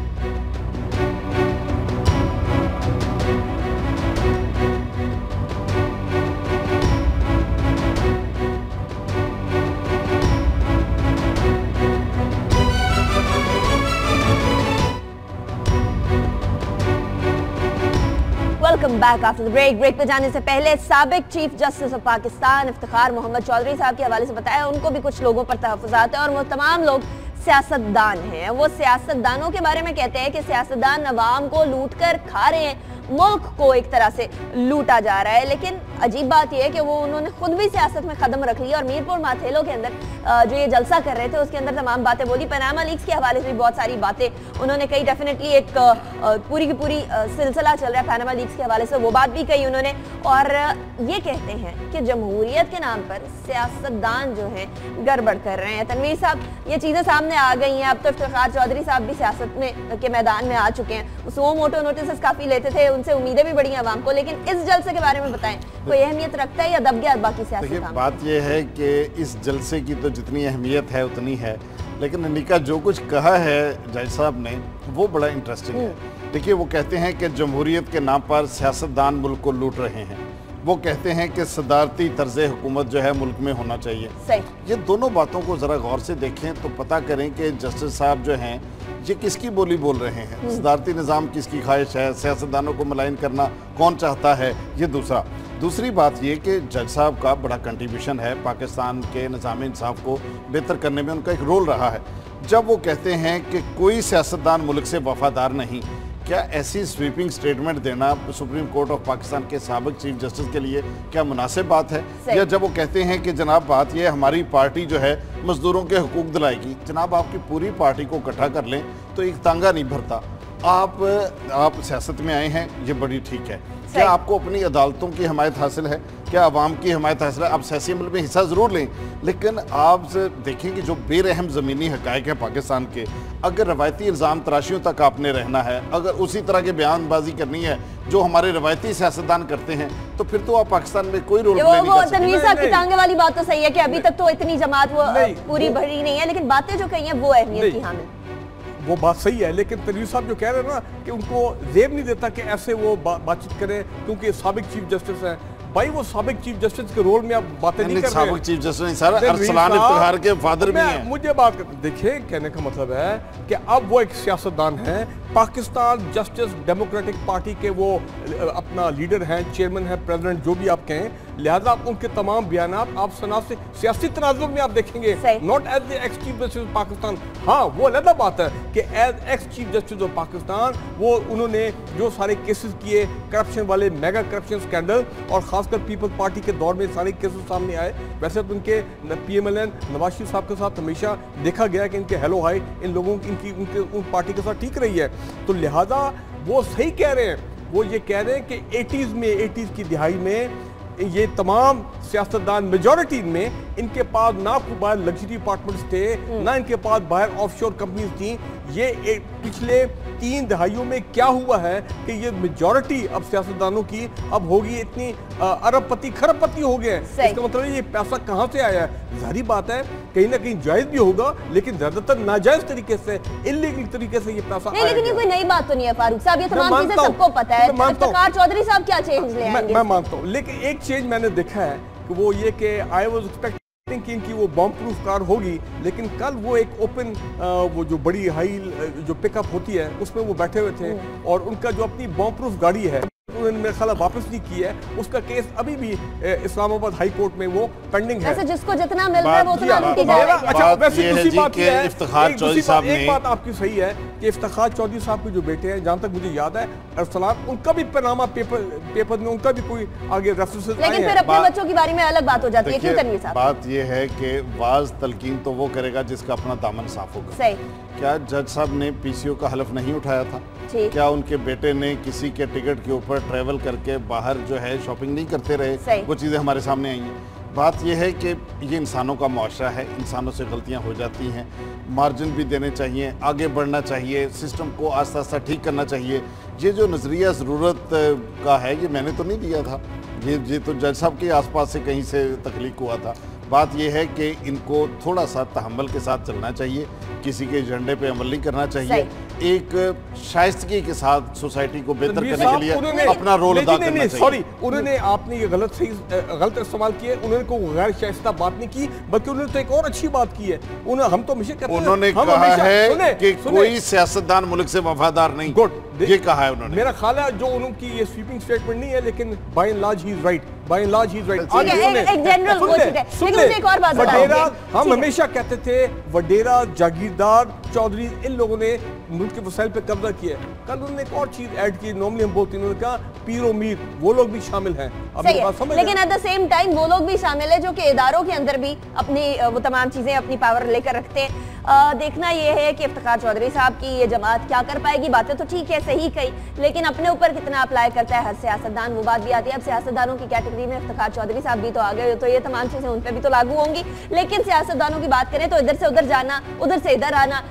Welcome back after the break. Break पे जाने से पहले साबिक chief justice of Pakistan Iftikhar Mohammad Chaudhry साहब के हवाले से बताया, उनको भी कुछ लोगों पर तहफ्फुज़ात है और वो तमाम लोग सियासतदान हैं। वो सियासतदानों के बारे में कहते हैं कि सियासतदान अवाम को लूट कर खा रहे हैं, मुल्क को एक तरह से लूटा जा रहा है। लेकिन अजीब बात यह है कि वो उन्होंने खुद भी सियासत में कदम रख लिया और मीरपुर माथेलो के अंदर जो ये जलसा कर रहे थे उसके अंदर तमाम बातें बोली। पनामा लीक्स के हवाले से भी बहुत सारी बातें उन्होंने कही। डेफिनेटली एक पूरी की पूरी सिलसिला चल रहा है पनामा लीक्स के हवाले से, वो बात भी कही उन्होंने। और ये कहते हैं कि जमहूरियत के नाम पर सियासतदान जो है गड़बड़ कर रहे हैं। तनवीर साहब, ये चीज़ें सामने आ गई हैं। अब तो इफ्तिखार चौधरी साहब भी सियासत में के मैदान में आ चुके हैं। सुमो मोटो नोटिस काफ़ी लेते थे, उनसे उम्मीदें भी बढ़ी हैं आवाम को, लेकिन इस जलसे के बारे में बताएं, कोई अहमियत रखता है या दब गया बाकी सियासी देखिए, काम? बात यह है कि इस जलसे की तो जितनी अहमियत है उतनी है, लेकिन निका जो कुछ कहा है जज साहब ने वो बड़ा इंटरेस्टिंग है। देखिए, वो कहते हैं कि जमहूरियत के नाम पर सियासतदान मुल्क को लूट रहे हैं। वो कहते हैं कि सदारती तर्ज हुकूमत जो है मुल्क में होना चाहिए। सही। ये दोनों बातों को ज़रा गौर से देखें तो पता करें कि जस्टिस साहब जो हैं ये किसकी बोली बोल रहे हैं। सदारती निज़ाम किसकी ख्वाहिश है, सियासतदानों को मलाइन करना कौन चाहता है, ये दूसरी बात ये कि जज साहब का बड़ा कंट्रीब्यूशन है पाकिस्तान के निज़ाम इंसाफ को बेहतर करने में, उनका एक रोल रहा है। जब वो कहते हैं कि कोई सियासतदान मुल्क से वफादार नहीं, क्या ऐसी स्वीपिंग स्टेटमेंट देना सुप्रीम कोर्ट ऑफ पाकिस्तान के साबिक चीफ जस्टिस के लिए क्या मुनासिब बात है? या जब वो कहते हैं कि जनाब बात ये हमारी पार्टी जो है मजदूरों के हुकूक दिलाएगी, जनाब आपकी पूरी पार्टी को इकट्ठा कर लें तो एक तांगा नहीं भरता। आप सियासत में आए हैं, ये बड़ी ठीक है। क्या आपको अपनी अदालतों की हमायत हासिल है? क्या आवाम की हमायत हासिल है? आप सियासी अमल में हिस्सा ज़रूर लें, लेकिन आप देखें कि जो बेरहम ज़मीनी हक़ाइक़ है पाकिस्तान के, अगर रवायती इल्ज़ाम तराशियों तक आपने रहना है, अगर उसी तरह की बयानबाजी करनी है जो हमारे रवायती सियासतदान करते हैं, तो फिर तो आप पाकिस्तान में कोई रोल प्ले नहीं कर सकते। तनवीर साहब की टांगे वाली बात तो सही है कि अभी तक तो इतनी जमात वो पूरी भरी नहीं है, लेकिन बातें जो कही हैं वो अहमियत की हामिल। वो बात सही है, लेकिन तनवीर साहब जो कह रहे हैं ना कि उनको जेब नहीं देता कि ऐसे वो बातचीत करें, क्योंकि साबिक चीफ जस्टिस हैं। भाई वो साबिक चीफ जस्टिस के रोल में आप बातें नहीं कर रहे। साबिक chief justice sir Arsalan Iftikhar के फादर भी हैं। मुझे बात कर, देखिए कहने का मतलब है कि अब वो एक सियासतदान है, पाकिस्तान जस्टिस डेमोक्रेटिक पार्टी के वो अपना लीडर हैं, चेयरमैन हैं, प्रेसिडेंट, जो भी आप कहें, लिहाजा उनके तमाम बयान आप सनाफ से सियासी तनाजुर में आप देखेंगे, not as the ex chief justice of Pakistan. हाँ, वो अलग बात है कि as ex chief justice of Pakistan वो उन्होंने जो सारे केसेस किए, करप्शन वाले मेगा करप्शन स्कैंडल, और खासकर पीपल्स पार्टी के दौर में सारे केसेस सामने आए। वैसे तो उनके PMLN नवाज शरीफ साहब के साथ हमेशा देखा गया कि इनके हेलो हाई इन लोगों की उन पार्टी के साथ ठीक रही है, तो लिहाजा वो सही कह रहे हैं। वो ये कह रहे हैं कि 80s की दिहाई में ये तमाम सियासतदान मेजॉरिटी में इनके पास ना कोई बाहर लग्जरी अपार्टमेंट्स थे, ना इनके पास बाहर ऑफशोर कंपनीज थी। ये पिछले 3 दहाइयों में क्या हुआ है कि ये मेजॉरिटी अब सियासतदानों की अब होगी इतनी अरबपति खरबपति हो गए हैं। इसका मतलब ये पैसा कहाँ से आया है? जाहिर बात है कहीं ना कहीं जायज भी होगा, लेकिन ज्यादातर नाजायज तरीके से, इलीगल तरीके से ये पैसा नहीं, लेकिन ये कोई नई बात तो नहीं है फारूक साहब, ये तमाम चीजें सबको पता है। इफ्तिखार चौधरी साहब क्या चेंज ले आएंगे? मैं मानता हूँ, लेकिन एक चेंज मैंने देखा है कि वो ये कि आई वाज एक्सपेक्टिंग कि इनकी वो बॉम्ब प्रूफ कार होगी, लेकिन कल वो एक ओपन वो जो बड़ी हाई जो पिकअप होती है उसमें वो बैठे हुए थे, और उनका जो अपनी बॉम्ब प्रूफ गाड़ी है उन्होंने मेरे ख्याल वापस नहीं की है। उसका केस अभी भी इस्लामाबाद हाई कोर्ट में वो पेंडिंग है। ऐसे जिसको जितना मिल रहा है वो उतना उनकी जा रहा है। अच्छा, वैसे दूसरी बात ये है, इफ्तिखार चौधरी साहब ने, एक बात आपकी सही है कि इफ्तिखार चौधरी साहब के जो बेटे हैं, जहां तक मुझे याद है, अरसलान, उनका भी पनामा पेपर में उनका भी कोई आगे रेफरेंसेस आए हैं। लेकिन फिर अपने बच्चों की बारे में अलग बात हो जाती है। क्यों तनवीर साहब? बात ये है कि वाज तलकीन तो वो करेगा जिसका अपना दामन साफ होगा। सही। क्या जज साहब ने PCO का हलफ नहीं उठाया था? क्या उनके बेटे ने किसी के टिकट के ऊपर ट्रैवल करके बाहर जो है शॉपिंग नहीं करते रहे? वो चीज़ें हमारे सामने आई हैं। बात यह है कि ये इंसानों का मुआशरा है, इंसानों से गलतियां हो जाती हैं, मार्जिन भी देने चाहिए, आगे बढ़ना चाहिए, सिस्टम को आस्ता आस्ता ठीक करना चाहिए। ये जो नज़रिया ज़रूरत का है ये मैंने तो नहीं दिया था, ये तो जज साहब के आसपास से कहीं से तख्लीक हुआ था। बात यह है कि इनको थोड़ा सा तहम्मुल के साथ चलना चाहिए, किसी के एजेंडे पे अमल नहीं करना चाहिए, एक शाइस्तगी के साथ सोसाइटी को बेहतर करने के लिए अपना रोल अदा करना चाहिए। सॉरी, उन्होंने आपने ये गलत इस्तेमाल किया, उन्होंने कोई गैर शाइस्ता बात नहीं की, बल्कि उन्होंने तो एक और अच्छी बात की है। उन्होंने हम तो हमेशा कहते हैं, उन्होंने कहा है कि कोई सियासतदान मुल्क से वफादार नहीं। गुड, ये कहा है उन्होंने। मेरा ख्याल है जो उनकी ये स्वीपिंग स्टेटमेंट नहीं है, लेकिन by and large he is right, by and large he is right. एक जनरल वो चीज है, लेकिन मुझे एक और बात बताइए। हम हमेशा कहते थे वडेरा, जागीरदार, चौधरी, इन लोगों ने मुल्क के वसाइल पे कब्जा किया है। कल उन्होंने एक और चीज ऐड की, नॉर्मली हम बोलते हैं, उन्होंने कहा पीरो मीर, वो लोग भी शामिल हैं। लेकिन एट द सेम टाइम वो लोग भी शामिल है जो कि इदारों के अंदर भी अपनी वो तमाम चीजें अपनी पावर लेकर रखते हैं। देखना यह है कि इफ्तिखार चौधरी साहब की ये जमात क्या कर पाएगी। बातें तो ठीक है, सही कही, लेकिन अपने ऊपर कितना अप्लाई करता है हर सियासतदान, वो बात भी आती है। अब सियासतदानों की कैटेगरी में इफ्तिखार चौधरी साहब भी तो आ गए, तो ये तमाम चीजें उन पर भी तो लागू होंगी। लेकिन सियासतदानों की बात करें तो इधर से उधर जाना, उधर से इधर आना,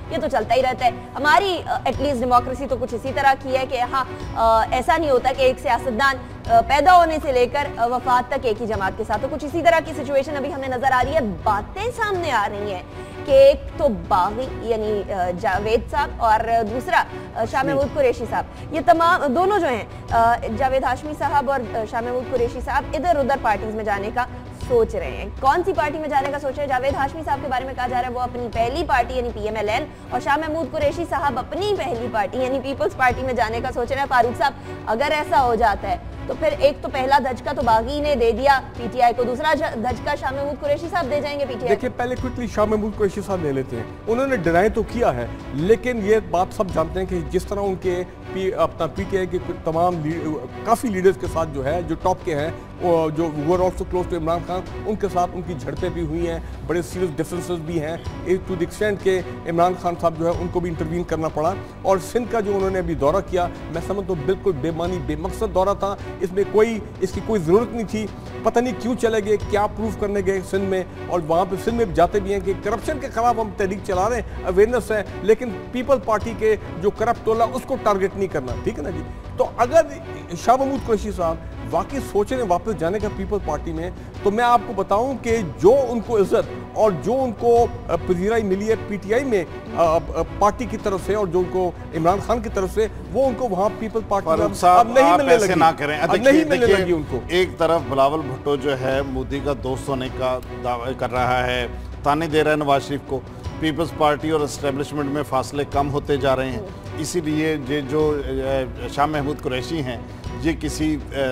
ये तो चलता ही रहता है। हमारी एटलीस्ट डेमोक्रेसी तो कुछ इसी तरह की है कि हाँ ऐसा नहीं होता कि एक सियासतदान पैदा होने से लेकर वफात तक एक ही जमात के साथ, तो कुछ इसी तरह की सिचुएशन अभी हमें नजर आ रही है। बातें सामने आ रही हैं कि एक तो बागी यानी जावेद साहब और दूसरा शाह महमूद कुरैशी साहब, ये तमाम दोनों जो हैं जावेद हाशमी साहब और शाह महमूद कुरैशी साहब इधर उधर पार्टीज में जाने का सोच रहे हैं। कौन सी पार्टी में जाने का सोच रहे हैं? जावेद हाशमी साहब के बारे में कहा जा रहा है वो अपनी पहली पार्टी यानी PMLN, और शाह महमूद कुरैशी साहब अपनी पहली पार्टी यानी पीपल्स पार्टी में जाने का सोच रहे हैं। फारूक साहब, अगर ऐसा हो जाता है तो फिर एक तो पहला धचका तो बागी ने दे दिया PTI को, दूसरा धचका शाह महमूद कुरैशी साहब दे जाएंगे PTI। देखिए पहले क्विकली शाह महमूद कुरैशी साहब ले लेते हैं। उन्होंने डिनाई तो किया है, लेकिन ये बात सब जानते हैं कि जिस तरह उनके अपना PTI के तमाम काफ़ी लीडर्स के साथ जो है, जो टॉप के हैं, जो were also close to Imran Khan, उनके साथ उनकी झड़पें भी हुई हैं, बड़े सीरियस डिफरेंसेस भी हैं, एक टू द एक्सटेंट के इमरान खान साहब जो है उनको भी इंटरवीन करना पड़ा। और सिंध का जो उन्होंने अभी दौरा किया, मैं समझता हूँ बिल्कुल बेमानी बेमकसद दौरा था, इसमें इसकी कोई ज़रूरत नहीं थी। पता नहीं क्यों चले गए, क्या प्रूफ करने गए सिंध में, और वहाँ पे सिंध में जाते भी हैं कि करप्शन के खिलाफ हम तहरीक चला रहे हैं, अवेयरनेस है, लेकिन पीपल पार्टी के जो करप्ट टोला उसको टारगेट नहीं करना, ठीक है ना जी। तो अगर शाह महमूद कुरैशी साहब वाकई सोच रहे हैं वापस जाने का पीपल पार्टी में, तो मैं आपको बताऊं कि जो उनको इज्जत और जो उनको पजीराई मिली है PTI में पार्टी की तरफ से, और जो उनको इमरान खान की तरफ से, वो उनको वहां पीपल पार्टी में अब नहीं मिलने लगी, ना करें। नहीं मिलने लगी उनको। एक तरफ बिलावल भुट्टो जो है मोदी का दोस्त होने का दावा कर रहा है, ताने दे रहा है नवाज शरीफ को, पीपल्स पार्टी और एस्टेब्लिशमेंट में फासले कम होते जा रहे हैं, इसीलिए ये जो शाह महमूद कुरैशी हैं ये किसी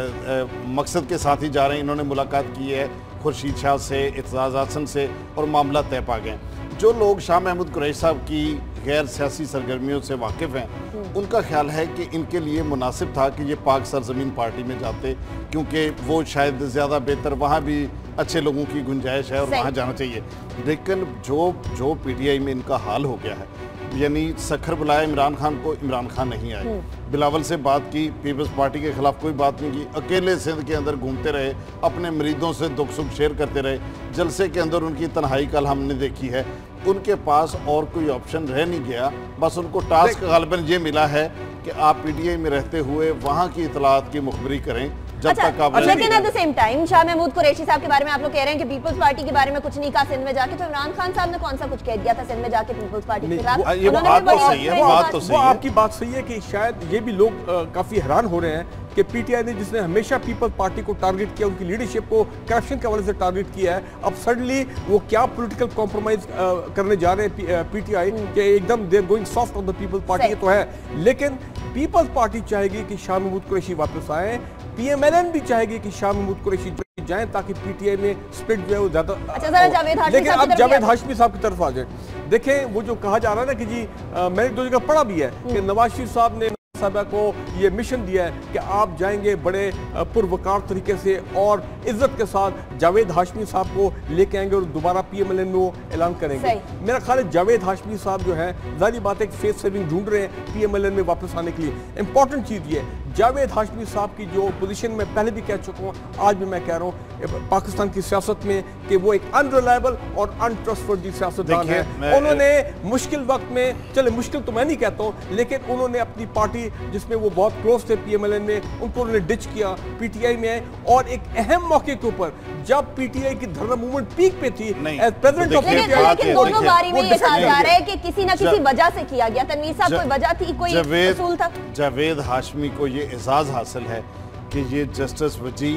मकसद के साथ ही जा रहे हैं। इन्होंने मुलाकात की है खुर्शीद शाह से, इत्ज़ाज़ हसन से, और मामला तय पा गए। जो लोग शाह महमूद कुरैशी साहब की गैर सियासी सरगर्मियों से वाकिफ़ हैं, उनका ख्याल है कि इनके लिए मुनासिब था कि ये पाक सरजमीन पार्टी में जाते, क्योंकि वो शायद ज़्यादा बेहतर, वहाँ भी अच्छे लोगों की गुंजाइश है और वहाँ जाना चाहिए। लेकिन जो PTI में इनका हाल हो गया है, यानी सखर बुलाया इमरान खान को, इमरान खान नहीं आए, बिलावल से बात की, पीपल्स पार्टी के खिलाफ कोई बात नहीं की, अकेले सिंध के अंदर घूमते रहे, अपने मरीदों से दुख सुख शेयर करते रहे, जलसे के अंदर उनकी तन्हाई कल हमने देखी है। उनके पास और कोई ऑप्शन रह नहीं गया, बस उनको टास्क गालिबन ये मिला है कि आप PTI में रहते हुए वहाँ की इतलात की मुखबरी करें जब तक आप। लेकिन at the same time Shah Mahmood Qureshi साहब के बारे में आप लोग कह रहे हैं कि पीपल्स पार्टी के बारे में कुछ नहीं कहा सिंध में जाके, तो इमरान खान साहब ने कौन सा कुछ कह दिया था सिंध में जाके पीपल्स पार्टी के खिलाफ? ये बात तो सही है, बात तो सही है, आपकी बात सही है कि शायद ये भी लोग काफी हैरान हो रहे हैं कि PTI ने, जिसने हमेशा पीपल पार्टी को टारगेट किया, उनकी लीडरशिप को करप्शन के हवाले से टारगेट किया है, अब सडनली वो क्या पॉलिटिकल कॉम्प्रोमाइज करने जा रहे हैं PTI कि एकदम they are going soft on the people party, तो है। लेकिन पीपल्स पार्टी चाहेगी कि शाह महमूद कुरैशी वापस आए, PMLN भी चाहेगी कि शाह महमूद कुरैशी जाएं, ताकि PTI में स्प्लिट जो है वो ज्यादा। लेकिन अब जावेद हाशमी साहब की तरफ आ जाए। देखें वो जो कहा जा रहा है ना कि जी मैंने दो जगह पढ़ा भी है कि नवाज शरीफ साहब ने साहबा को ये मिशन दिया है कि आप जाएंगे बड़े पुरवकार तरीके से और इज्जत के साथ जावेद हाशमी साहब को लेके आएंगे और दोबारा PMLN में वो ऐलान करेंगे। मेरा ख्याल है जावेद हाशमी साहब जो है जाहिर बात है फेस सेविंग ढूंढ रहे हैं PMLN में वापस आने के लिए। इंपॉर्टेंट चीज़ ये जावेद हाशमी साहब की जो पोजीशन में पहले भी कह चुका हूँ, आज भी मैं कह रहा हूँ पाकिस्तान की सियासत में कि वो एक अनरिलायबल और अनट्रस्टवर्दी सियासतदान है। उन्होंने मुश्किल वक्त में, चले मुश्किल तो मैं नहीं कहता हूँ, लेकिन उन्होंने अपनी पार्टी जिसमें वो बहुत क्लोज थे PMLN में, उनको उन्होंने डिच किया, PTI में, और एक अहम मौके के ऊपर जब PTI की धरना मूवमेंट पीक पे थी, लेकिन दोनों बारी में ये कहा जा रहा है कि किसी न किसी वजह से किया गया। तनवीर साहब कोई वजह थी, कोई उसूल था? जावेद हाशमी को ये एजाज हासिल है कि ये जस्टिस वजी,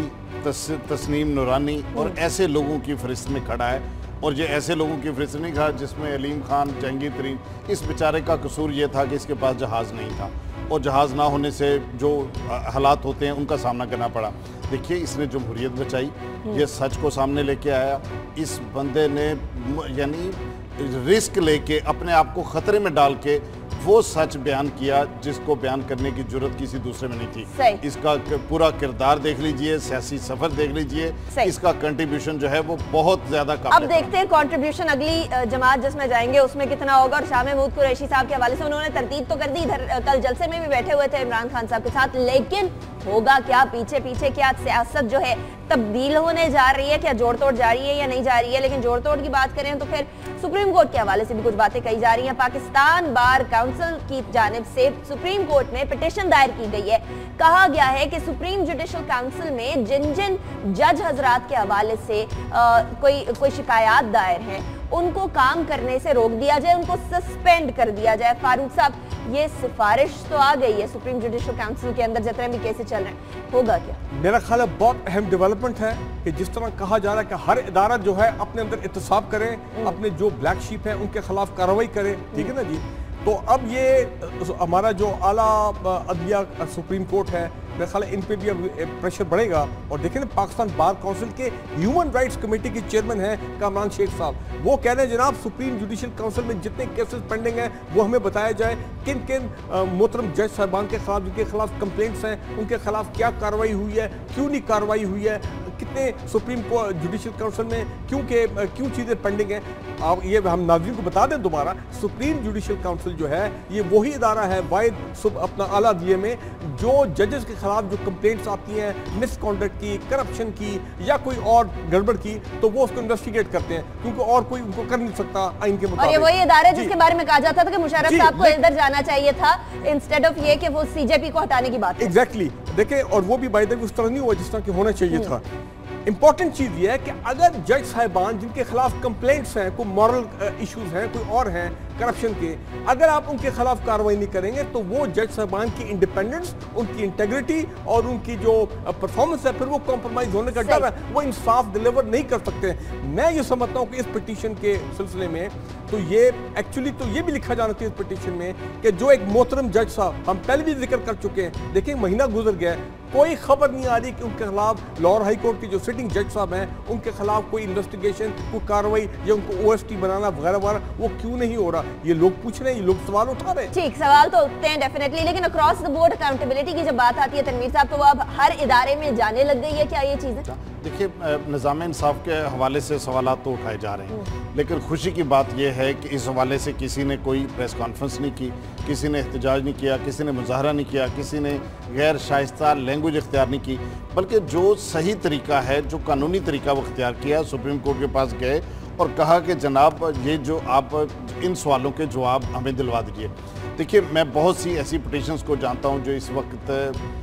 तस्नीम नूरानी और ऐसे लोगों की फहरिस्त में खड़ा है, और ये ऐसे लोगों की फहरिस्त नहीं खड़ा जिसमें अलीम खान, जहांगीर तरीन, इस बेचारे का कसूर ये था कि इसके पास जहाज़ नहीं था, और जहाज़ ना होने से जो हालात होते हैं उनका सामना करना पड़ा। देखिए इसने जमहूरियत बचाई, ये सच को सामने लेके आया, इस बंदे ने यानी रिस्क लेके अपने आप को ख़तरे में डाल के वो सच बयान किया जिसको बयान करने की जरूरत किसी दूसरे में नहीं थी। इसका पूरा किरदार देख लीजिए, सियासी सफर देख लीजिए, इसका कंट्रीब्यूशन जो है वो बहुत ज्यादा। अब देखते हैं कंट्रीब्यूशन अगली जमात जिसमें जाएंगे उसमें कितना होगा। और शाह महमूद कुरैशी साहब के हवाले से उन्होंने तरतीब तो कर दी, इधर कल जलसे में भी बैठे हुए थे इमरान खान साहब के साथ, लेकिन होगा क्या, पीछे पीछे क्या सियासत जो है तब्दील होने जा रही है, क्या जोड़ तोड़ जा रही है या नहीं जा रही है। लेकिन जोड़ तोड़ की बात करें तो फिर सुप्रीम कोर्ट के हवाले से भी कुछ बातें कही जा रही हैं। पाकिस्तान बार काउंसिल की जानिब से सुप्रीम कोर्ट में पिटीशन दायर की गई है। कहा गया है कि सुप्रीम जुडिशल काउंसिल में जिन जिन जज हजरात के हवाले से कोई शिकायत दायर है उनको काम करने से रोक दिया जाए, उनको सस्पेंड कर दिया जाए। फारूक साहब, ये सिफारिश तो आ गई है सुप्रीम जुडिशल काउंसिल के अंदर, जितने भी केसेस चल रहे हैं, होगा क्या? मेरा ख्याल है बहुत अहम डेवलपमेंट है कि जिस तरह कहा जा रहा है कि हर इदारा जो है अपने अंदर एहतसाब करे, अपने जो ब्लैक शीप है उनके खिलाफ कार्रवाई करे, ठीक है ना जी। तो अब ये हमारा जो आला अदलिया सुप्रीम कोर्ट है, मेरे ख्याल इन पे भी अब प्रेशर बढ़ेगा। और देखें ना, पाकिस्तान बार काउंसिल के ह्यूमन राइट्स कमेटी के चेयरमैन हैं कामरान शेख साहब, वो कह रहे हैं जनाब सुप्रीम जुडिशल काउंसिल में जितने केसेस पेंडिंग हैं वो हमें बताया जाए, किन किन मोहतरम जज साहबान के खिलाफ, जिनके खिलाफ कंप्लेंट्स हैं, उनके खिलाफ क्या कार्रवाई हुई है, क्यों नहीं कार्रवाई हुई है, कितने सुप्रीम जुडिशल काउंसिल में क्यों चीज़ें पेंडिंग हैं। अब ये हम नाज़रीन को बता दें दोबारा, सुप्रीम जुडिशल काउंसिल जो है ये वही इदारा है वाहिद अपना आला अदलिया में जो जजेस के खिलाफ जो कंप्लेंट्स आती हैं मिसकॉन्डक्ट की, करप्शन की या कोई और गड़बड़ की, तो वो उसको इन्वेस्टिगेट करते हैं, क्योंकि और कोई उनको कर नहीं सकता आइन के मुताबिक। और ये वही इदारे जिसके बारे में कहा जाता था कि मुशर्रफ साहब को इधर जाना चाहिए था इंस्टेड ऑफ ये कि वो सीजेपी को हटाने की बात। एग्जैक्टली, देखिए, और वो भी बाय द वे उस तरह नहीं हुआ जिस तरह की होना चाहिए था। इंपॉर्टेंट चीज ये है कि अगर जज साहिबान जिनके खिलाफ कंप्लेंट्स हैं, कोई मॉरल इश्यूज हैं, कोई और हैं करप्शन के, अगर आप उनके खिलाफ कार्रवाई नहीं करेंगे तो वो जज साहिबान की इंडिपेंडेंस, उनकी इंटेग्रिटी और उनकी जो परफॉर्मेंस है फिर वो कॉम्प्रोमाइज होने का डर है, वो इंसाफ डिलीवर नहीं कर सकते। मैं ये समझता हूँ कि इस पिटीशन के सिलसिले में तो ये एक्चुअली तो ये भी लिखा जाना चाहिए इस पिटीशन में कि जो एक मोहतरम जज साहब, हम पहले भी जिक्र कर चुके हैं, देखिए महीना गुजर गया, कोई खबर नहीं आ रही कि उनके खिलाफ लाहौर हाई कोर्ट के जो सिटिंग जज साहब हैं उनके खिलाफ कोई इन्वेस्टिगेशन, कोई कार्रवाई या उनको ओएसटी बनाना वगैरह वगैरह, वो क्यों नहीं हो रहा। ये लोग पूछ रहे हैं, ये लोग सवाल उठा रहे हैं। ठीक, सवाल तो उठते हैं डेफिनेटली, लेकिन अक्रॉस द बोर्ड अकाउंटेबिलिटी की जब बात आती है तनवीर साहब, तो वो अब हर इदारे में जाने लग गई है क्या ये चीजें? देखिए, निज़ाम इंसाफ के हवाले से सवालात तो उठाए जा रहे हैं, लेकिन खुशी की बात यह है कि इस हवाले से किसी ने कोई प्रेस कॉन्फ्रेंस नहीं की, किसी ने एहतजाज नहीं किया, किसी ने मुजाहरा नहीं किया, किसी ने गैर शाइस्ता लैंग्वेज इख्तियार नहीं की, बल्कि जो सही तरीका है, जो कानूनी तरीका वो इख्तियार किया, सुप्रीम कोर्ट के पास गए और कहा कि जनाब ये जो आप इन सवालों के जवाब हमें दिलवा दीजिए। देखिए, मैं बहुत सी ऐसी पिटीशंस को जानता हूँ जो इस वक्त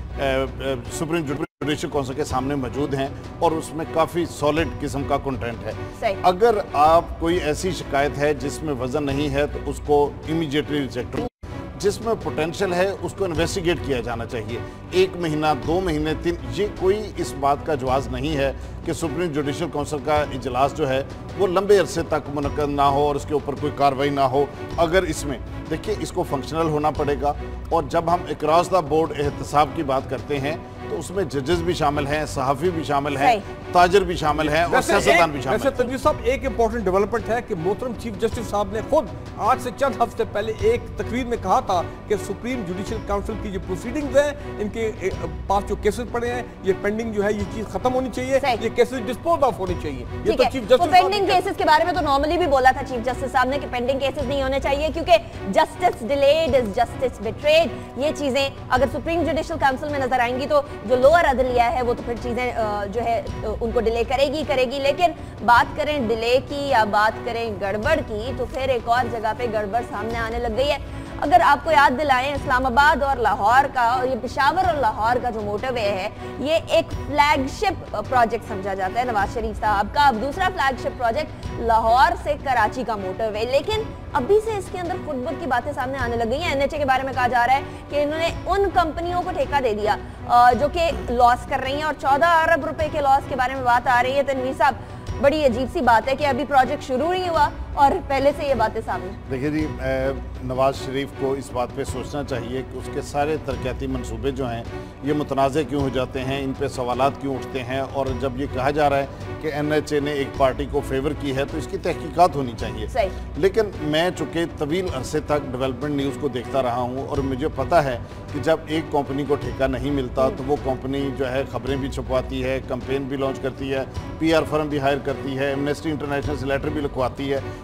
सुप्रीम जुडिशल काउंसिल के सामने मौजूद हैं और उसमें काफ़ी सॉलिड किस्म का कंटेंट है। अगर आप कोई ऐसी शिकायत है जिसमें वजन नहीं है तो उसको इमीडिएटली रिजेक्ट, जिसमें पोटेंशियल है उसको इन्वेस्टिगेट किया जाना चाहिए। 1 महीना, 2 महीने, 3, ये कोई इस बात का जवाज़ नहीं है कि सुप्रीम जुडिशल काउंसिल का इजलास जो है वो लंबे अरसे तक मुनक्कद ना हो और उसके ऊपर कोई कार्रवाई ना हो। अगर इसमें देखिए, इसको फंक्शनल होना पड़ेगा, और जब हम अक्रॉस द बोर्ड एहतसाब की बात करते हैं तो उसमें जजेस भी शामिल हैं, सहाफ़ी भी शामिल हैं, ताजर भी शामिल हैं और सियासतदान भी शामिल हैं। वैसे तनवीर साहब, एक इंपॉर्टेंट डेवलपमेंट है कि मोहतरम चीफ जस्टिस साहब ने खुद आज से चंद हफ्ते पहले एक तकरीर में कहा था कि सुप्रीम जुडिशल काउंसिल की जो प्रोसीडिंग्स हैं, इनके पास जो केसेस पड़े हैं, ये पेंडिंग जो है ये चीज खत्म होनी चाहिए, ये केसेस डिस्पोज ऑफ होने चाहिए। ये तो चीफ जस्टिस पेंडिंग केसेस के बारे में तो नॉर्मली भी बोला था चीफ जस्टिस साहब ने कि पेंडिंग केसेस नहीं होने चाहिए, क्योंकि justice delayed is justice betrayed. ये चीजें अगर सुप्रीम जुडिशल काउंसिल में नजर आएंगी तो जो लोअर अदलिया है वो तो फिर चीजें जो है उनको डिले करेगी। लेकिन बात करें डिले की या बात करें गड़बड़ की, तो फिर एक और जगह पे गड़बड़ सामने आने लग गई है। अगर आपको याद दिलाएं, इस्लामाबाद और लाहौर का, और ये पेशावर और लाहौर का जो मोटरवे है, ये एक फ्लैगशिप प्रोजेक्ट समझा जाता है नवाज शरीफ साहब का। अब दूसरा फ्लैगशिप प्रोजेक्ट लाहौर से कराची का मोटरवे, लेकिन अभी से इसके अंदर फुटबॉल की बातें सामने आने लग गई हैं। एनएचए के बारे में कहा जा रहा है कि इन्होंने उन कंपनियों को ठेका दे दिया जो कि लॉस कर रही हैं, और 14 अरब रुपए के लॉस के बारे में बात आ रही है। तनवीर साहब, बड़ी अजीब सी बात है कि अभी प्रोजेक्ट शुरू नहीं हुआ और पहले से ये बातें सामने। देखिए जी, नवाज शरीफ को इस बात पे सोचना चाहिए कि उसके सारे तरक्याती मंसूबे जो हैं ये मुतनाज़ क्यों हो जाते हैं, इन पे सवालात क्यों उठते हैं, और जब ये कहा जा रहा है कि एनएचए ने एक पार्टी को फेवर की है तो इसकी तहकीकात होनी चाहिए। लेकिन मैं चूँकि तवील अरसे तक डेवलपमेंट न्यूज़ को देखता रहा हूँ और मुझे पता है कि जब एक कंपनी को ठेका नहीं मिलता तो वो कंपनी जो है खबरें भी छुपवाती है, कैंपेन भी लॉन्च करती है, PR फर्म भी हायर करती है, एमनेस्टी इंटरनेशनल से लेटर भी लिखवाती है,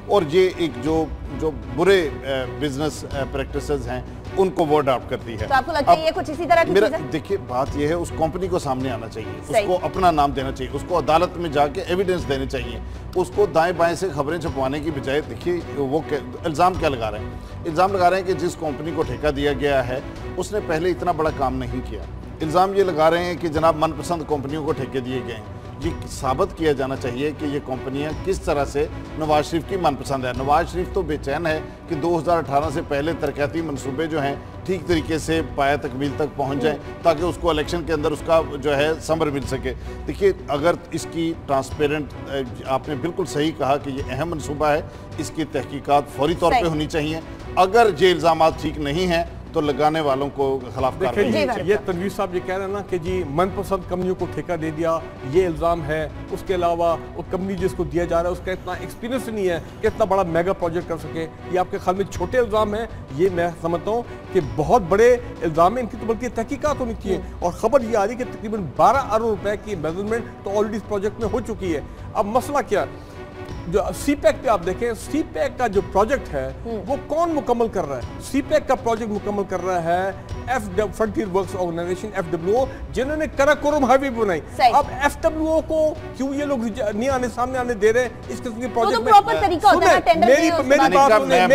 और ये एक जो बुरे बिजनेस प्रैक्टिसेस हैं उनको वो अडॉप्ट करती है। तो आपको लगता है ये कुछ इसी तरह की चीज़ है? देखिए बात ये है, उस कंपनी को सामने आना चाहिए, उसको अपना नाम देना चाहिए, उसको अदालत में जाके एविडेंस देने चाहिए, उसको दाएं बाएं से खबरें छपवाने की बजाय देखिए वो इल्ज़ाम क्या लगा रहे हैं। इल्ज़ाम लगा रहे हैं कि जिस कंपनी को ठेका दिया गया है उसने पहले इतना बड़ा काम नहीं किया। इल्ज़ाम ये लगा रहे हैं कि जनाब मनपसंद कंपनियों को ठेके दिए गए हैं। ये साबित किया जाना चाहिए कि ये कंपनियां किस तरह से नवाज शरीफ की मनपसंद है। नवाज शरीफ तो बेचैन है कि 2018 से पहले तरक्याती मंसूबे जो हैं ठीक तरीके से पाया तकमील तक पहुंच जाएं ताकि उसको इलेक्शन के अंदर उसका जो है समर मिल सके। देखिए अगर इसकी ट्रांसपेरेंट, आपने बिल्कुल सही कहा कि ये अहम मनसूबा है, इसकी तहकीकात फौरी तौर पर होनी चाहिए। अगर ये इल्ज़ाम ठीक नहीं हैं तो लगाने वालों को खिलाफ देखिए ये तनवीर साहब ये कह रहे हैं ना कि जी मनपसंद कंपनियों को ठेका दे दिया, ये इल्ज़ाम है। उसके अलावा वो कंपनी जिसको दिया जा रहा है उसका इतना एक्सपीरियंस नहीं है कि इतना बड़ा मेगा प्रोजेक्ट कर सके। ये आपके ख्याल में छोटे इल्ज़ाम हैं? ये मैं समझता हूँ कि बहुत बड़े इल्ज़ाम हैं, इनकी तो बल्कि तहकीकात होनी चाहिए। और ख़बर ये आ रही है कि तकरीबन 12 अरब रुपए की इन्वेस्टमेंट तो ऑलरेडी इस प्रोजेक्ट में हो चुकी है। अब मसला क्या, जो सीपैक पे आप देखें, सीपैक का जो प्रोजेक्ट है वो कौन मुकम्मल कर रहा है? सीपैक का प्रोजेक्ट मुकम्मल कर रहा है फ्रंटियर वर्क्स ऑर्गेनाइजेशन FWO, जिन्होंने कराकोरम हाईवे बनाई। अब FWO को क्यों ये लोग नहीं आने सामने आने दे रहे इस किस्म के प्रोजेक्ट में? प्रॉपर तरीका होता है टेंडर मेरी बात सुनिए,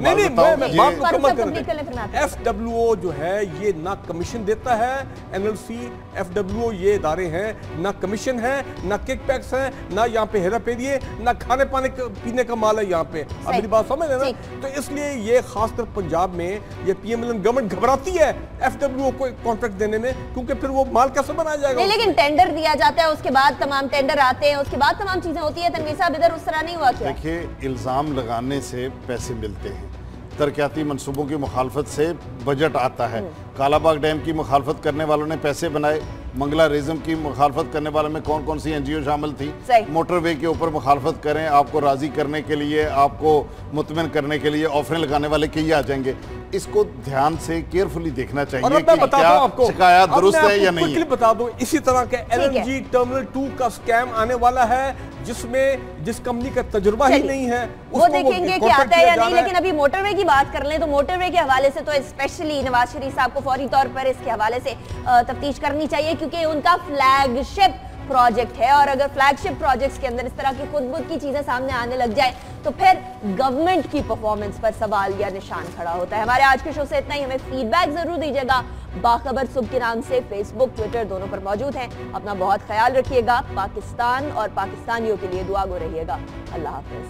मैं बात मुकम्मल करने। FWO जो है ये ना कमीशन देता है, NLC FWO ये इदारे हैं ना कमीशन है, ना किकबैक्स हैं, ना यहाँ पे हेरा फेरी है, ना खाने पाने पीने का माल है यहाँ पे। अब मेरी बात समझ रहे ना? तो इसलिए ये खासकर पंजाब में ये PMLN गवर्नमेंट घबराती है FWO को कॉन्ट्रैक्ट देने में, क्योंकि फिर वो माल कैसे बनाया जाएगा? नहीं, लेकिन टेंडर दिया जाता है, उसके बाद तमाम टेंडर आते हैं, उसके बाद तमाम चीजें होती है। तनवीर साहब इधर उस तरह नहीं हुआ क्या? देखिए इल्ज़ाम लगाने से पैसे मिलते हैं, तरक्याती मंसूबों की मुखालफत से बजट आता है। कालाबाग डैम की मुखालफत करने वालों ने पैसे बनाए, मंगला रिज्म की मुखालफत करने वालों में कौन कौन सी NGO शामिल थी? मोटरवे के ऊपर मुखालफत करें, आपको राजी करने के लिए, आपको मुतमिन करने के लिए ऑफरें लगाने वाले कई आ जाएंगे। इसको ध्यान से केयरफुली देखना चाहिए कि क्या शिकायत दुरुस्त है या नहीं है। बता दो, इसी तरह के LNG टर्मिनल 2 का स्कैम आने वाला है, जिसमें जिस कंपनी का तजुर्बा ही नहीं है वो देखेंगे कि आता है या नहीं। लेकिन अभी मोटरवे की बात कर लें तो मोटरवे के हवाले से तो स्पेशली नवाज शरीफ साहब को फौरी तौर पर इसके हवाले से तफ्तीश करनी चाहिए, क्योंकि उनका फ्लैगशिप प्रोजेक्ट है। और अगर फ्लैगशिप प्रोजेक्ट्स के अंदर इस तरह की खुद की चीजें सामने आने लग जाए तो फिर गवर्नमेंट की परफॉर्मेंस पर सवाल या निशान खड़ा होता है। हमारे आज के शो से इतना ही। हमें फीडबैक जरूर दीजिएगा। बाखबर सुबह के नाम से फेसबुक ट्विटर दोनों पर मौजूद हैं। अपना बहुत ख्याल रखिएगा। पाकिस्तान और पाकिस्तानियों के लिए दुआ गो रहिएगा। अल्लाह हाफिज।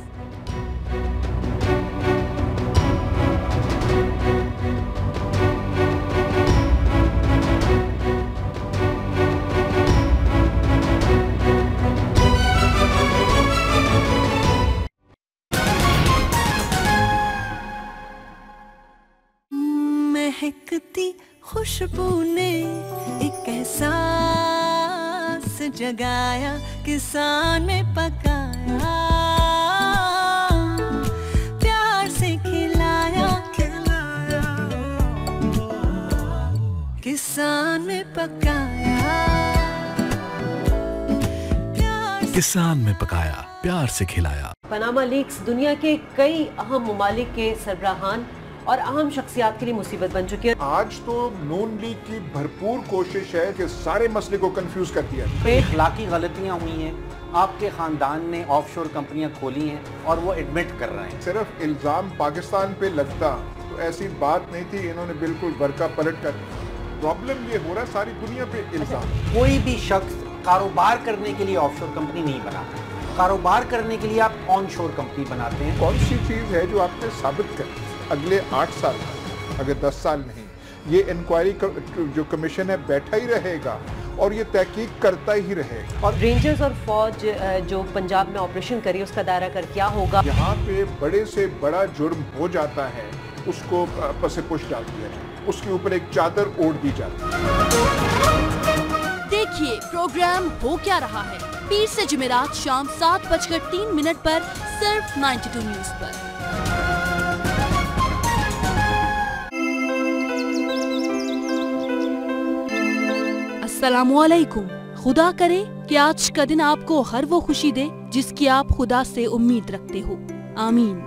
महकती खुशबू ने एक एहसास जगाया, किसान में पकाया, प्यार से खिलाया, किसान में पकाया, किसान में पकाया, प्यार से खिलाया। पनामा लीक्स दुनिया के कई अहम ममालिक के सरबराहान और अहम शख्सियात के लिए मुसीबत बन चुकी है। आज तो नून लीग की भरपूर कोशिश है कि सारे मसले को कंफ्यूज कर दिया। अखलाकी गलतियां हुई हैं, आपके खानदान ने ऑफशोर कंपनियां खोली हैं और वो एडमिट कर रहे हैं। सिर्फ इल्जाम पाकिस्तान पे लगता तो ऐसी बात नहीं थी, इन्होंने बिल्कुल बरका पलट कर। प्रॉब्लम ये हो रहा है सारी दुनिया पे इल्जाम। कोई भी शख्स कारोबार करने के लिए ऑफशोर कंपनी नहीं बनाता, कारोबार करने के लिए आप ऑनशोर कंपनी बनाते हैं। कौन सी चीज है जो आपने साबित कर अगले 8 साल अगर 10 साल नहीं, ये इंक्वायरी जो कमीशन है बैठा ही रहेगा और ये तहकीक करता ही रहेगा। और रेंजर्स और फौज जो पंजाब में ऑपरेशन करी उसका दायरा कर क्या होगा? यहाँ पे बड़े से बड़ा जुर्म हो जाता है उसको पसे पुश डाल दिया जाए, उसके ऊपर एक चादर ओढ़ दी जाती है। देखिए प्रोग्राम हो क्या रहा है पीर से जुमेरात शाम 7:03 पर सिर्फ 92 न्यूज पर। अस्सलामुअलैकुम। खुदा करे कि आज का दिन आपको हर वो खुशी दे जिसकी आप खुदा से उम्मीद रखते हो। आमीन।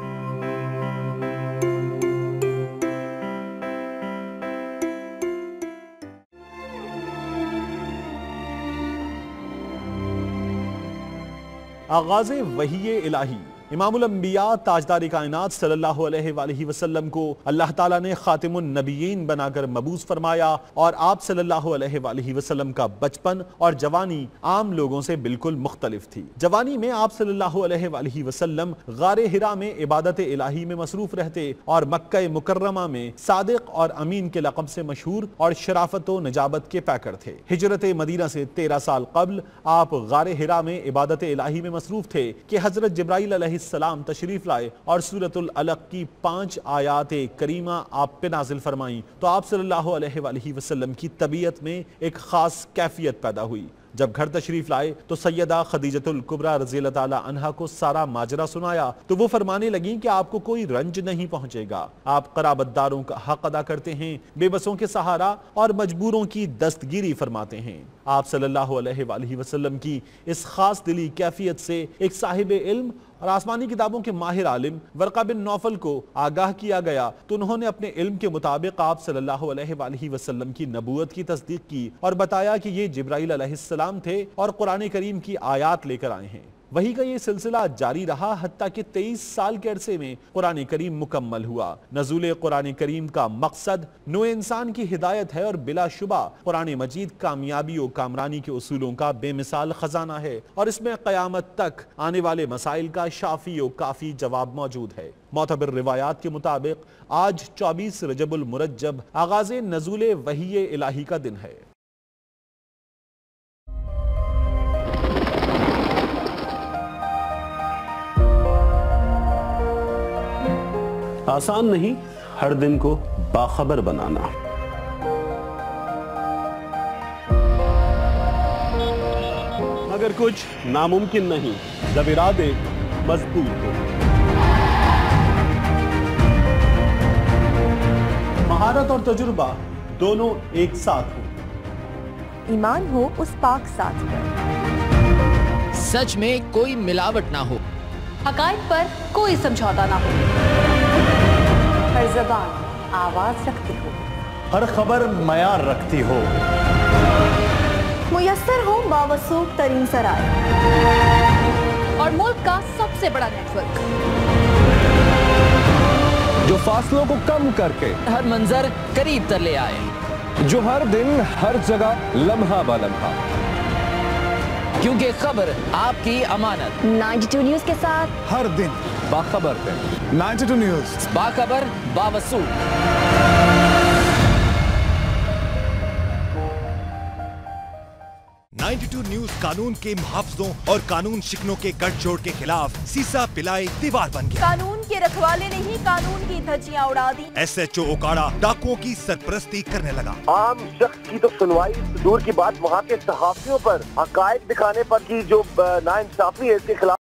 आगाज़े वही इलाही इमामुल अंबिया ताजदार कायनात सल्लल्लाहु अलैहि वसल्लम को अल्लाह ताला ने खातिमुन नबिय्यीन बनाकर मबूस फरमाया और आप सल्लल्लाहु अलैहि वसल्लम का बचपन और जवानी आम लोगों से बिल्कुल मुख्तलिफ थी। जवानी में आप सल्लल्लाहु अलैहि वसल्लम गारे हिरा में इबादत इलाही में मसरूफ रहते और मक्का मुकर्रमा में सादिक और अमीन के लक़ब से मशहूर और शराफत व नजाबत के पैकर थे। हिजरत मदीना से 13 साल कब्ल आप गारे हिरा में इबादत इलाही में मसरूफ थे कि हजरत जिब्राइल सलाम तशरीफ लाए और सूरतुल अलक की 5 आयात करीमा आप पे नाजिल फरमाई तो आप सल्लल्लाहु अलैहि वसल्लम की तबीयत में एक खास कैफियत पैदा हुई। जब घर तशरीफ लाए तो सैयदा खदीजतुल कुबरा रज़ियल्लाहु ताला अन्हा को सारा माजरा सुनाया तो वो फरमाने लगी कि आपको कोई रंज नहीं पहुंचेगा, आप कराबतदारों का हक अदा करते हैं, बेबसों के सहारा और मजबूरों की दस्तगिरी फरमाते हैं। आप सल्लल्लाहु अलैहि वसल्लम की इस खास दिली कैफियत से एक साहिब इल्म और आसमानी किताबों के माहिर आलिम वर्का बिन नौफल को आगाह किया गया तो उन्होंने अपने इल्म के मुताबिक आप सल्लल्लाहु अलैहि वसल्लम की नबूवत की तस्दीक की और बताया कि ये जिब्राइल अलैहिस्सलाम थे और कुरान करीम की आयात लेकर आए हैं। वही का ये सिलसिला जारी रहा हत्ता कि 23 साल के अरसे में कुरान करीम मुकम्मल हुआ। नज़ूल कुरान करीम का मकसद नो इंसान की हिदायत है और बिलाशुबा कुरान मजीद कामयाबी और कामरानी के उसूलों का बेमिसाल खजाना है और इसमें क़यामत तक आने वाले मसाइल का शाफी और काफ़ी जवाब मौजूद है। मोतबर रिवायात के मुताबिक आज 24 रजबुल मुरज्जब आगाज़े नज़ूल वही इलाही का दिन है। आसान नहीं हर दिन को बाखबर बनाना। मगर कुछ नामुमकिन नहीं जब इरादे मजबूत हो। महारत और तजुर्बा दोनों एक साथ हो। ईमान हो उस पाक साथ पर। सच में कोई मिलावट ना हो। हकायक पर कोई समझौता ना हो। हर ज़बान आवाज रखती हो। हर खबर मयार रखती हो। मुयस्सर हो बावसूख तरीन सराय और मुल्क का सबसे बड़ा नेटवर्क जो फासलों को कम करके हर मंजर करीब तर ले आए, जो हर दिन हर जगह लम्हा बा लम्हा, क्योंकि खबर आपकी अमानत। 92 न्यूज़ के साथ हर दिन बाखबर थे। 92 न्यूज़ बाखबर बावसूख। 92 न्यूज़ कानून के मुहाफ़िज़ों और कानून शिकनों के गठजोड़ के खिलाफ सीसा पिलाए दीवार बन गया। कानून के रखवाले ने ही कानून की धज्जियां उड़ा दी। SHO ओकाड़ा डाकुओं की सरपरस्ती करने लगा। आम शख्स की तो सुनवाई दूर की बात वहाँ के सहाफियों पर हकायक दिखाने पर की जो नाइंसाफी है इसके खिलाफ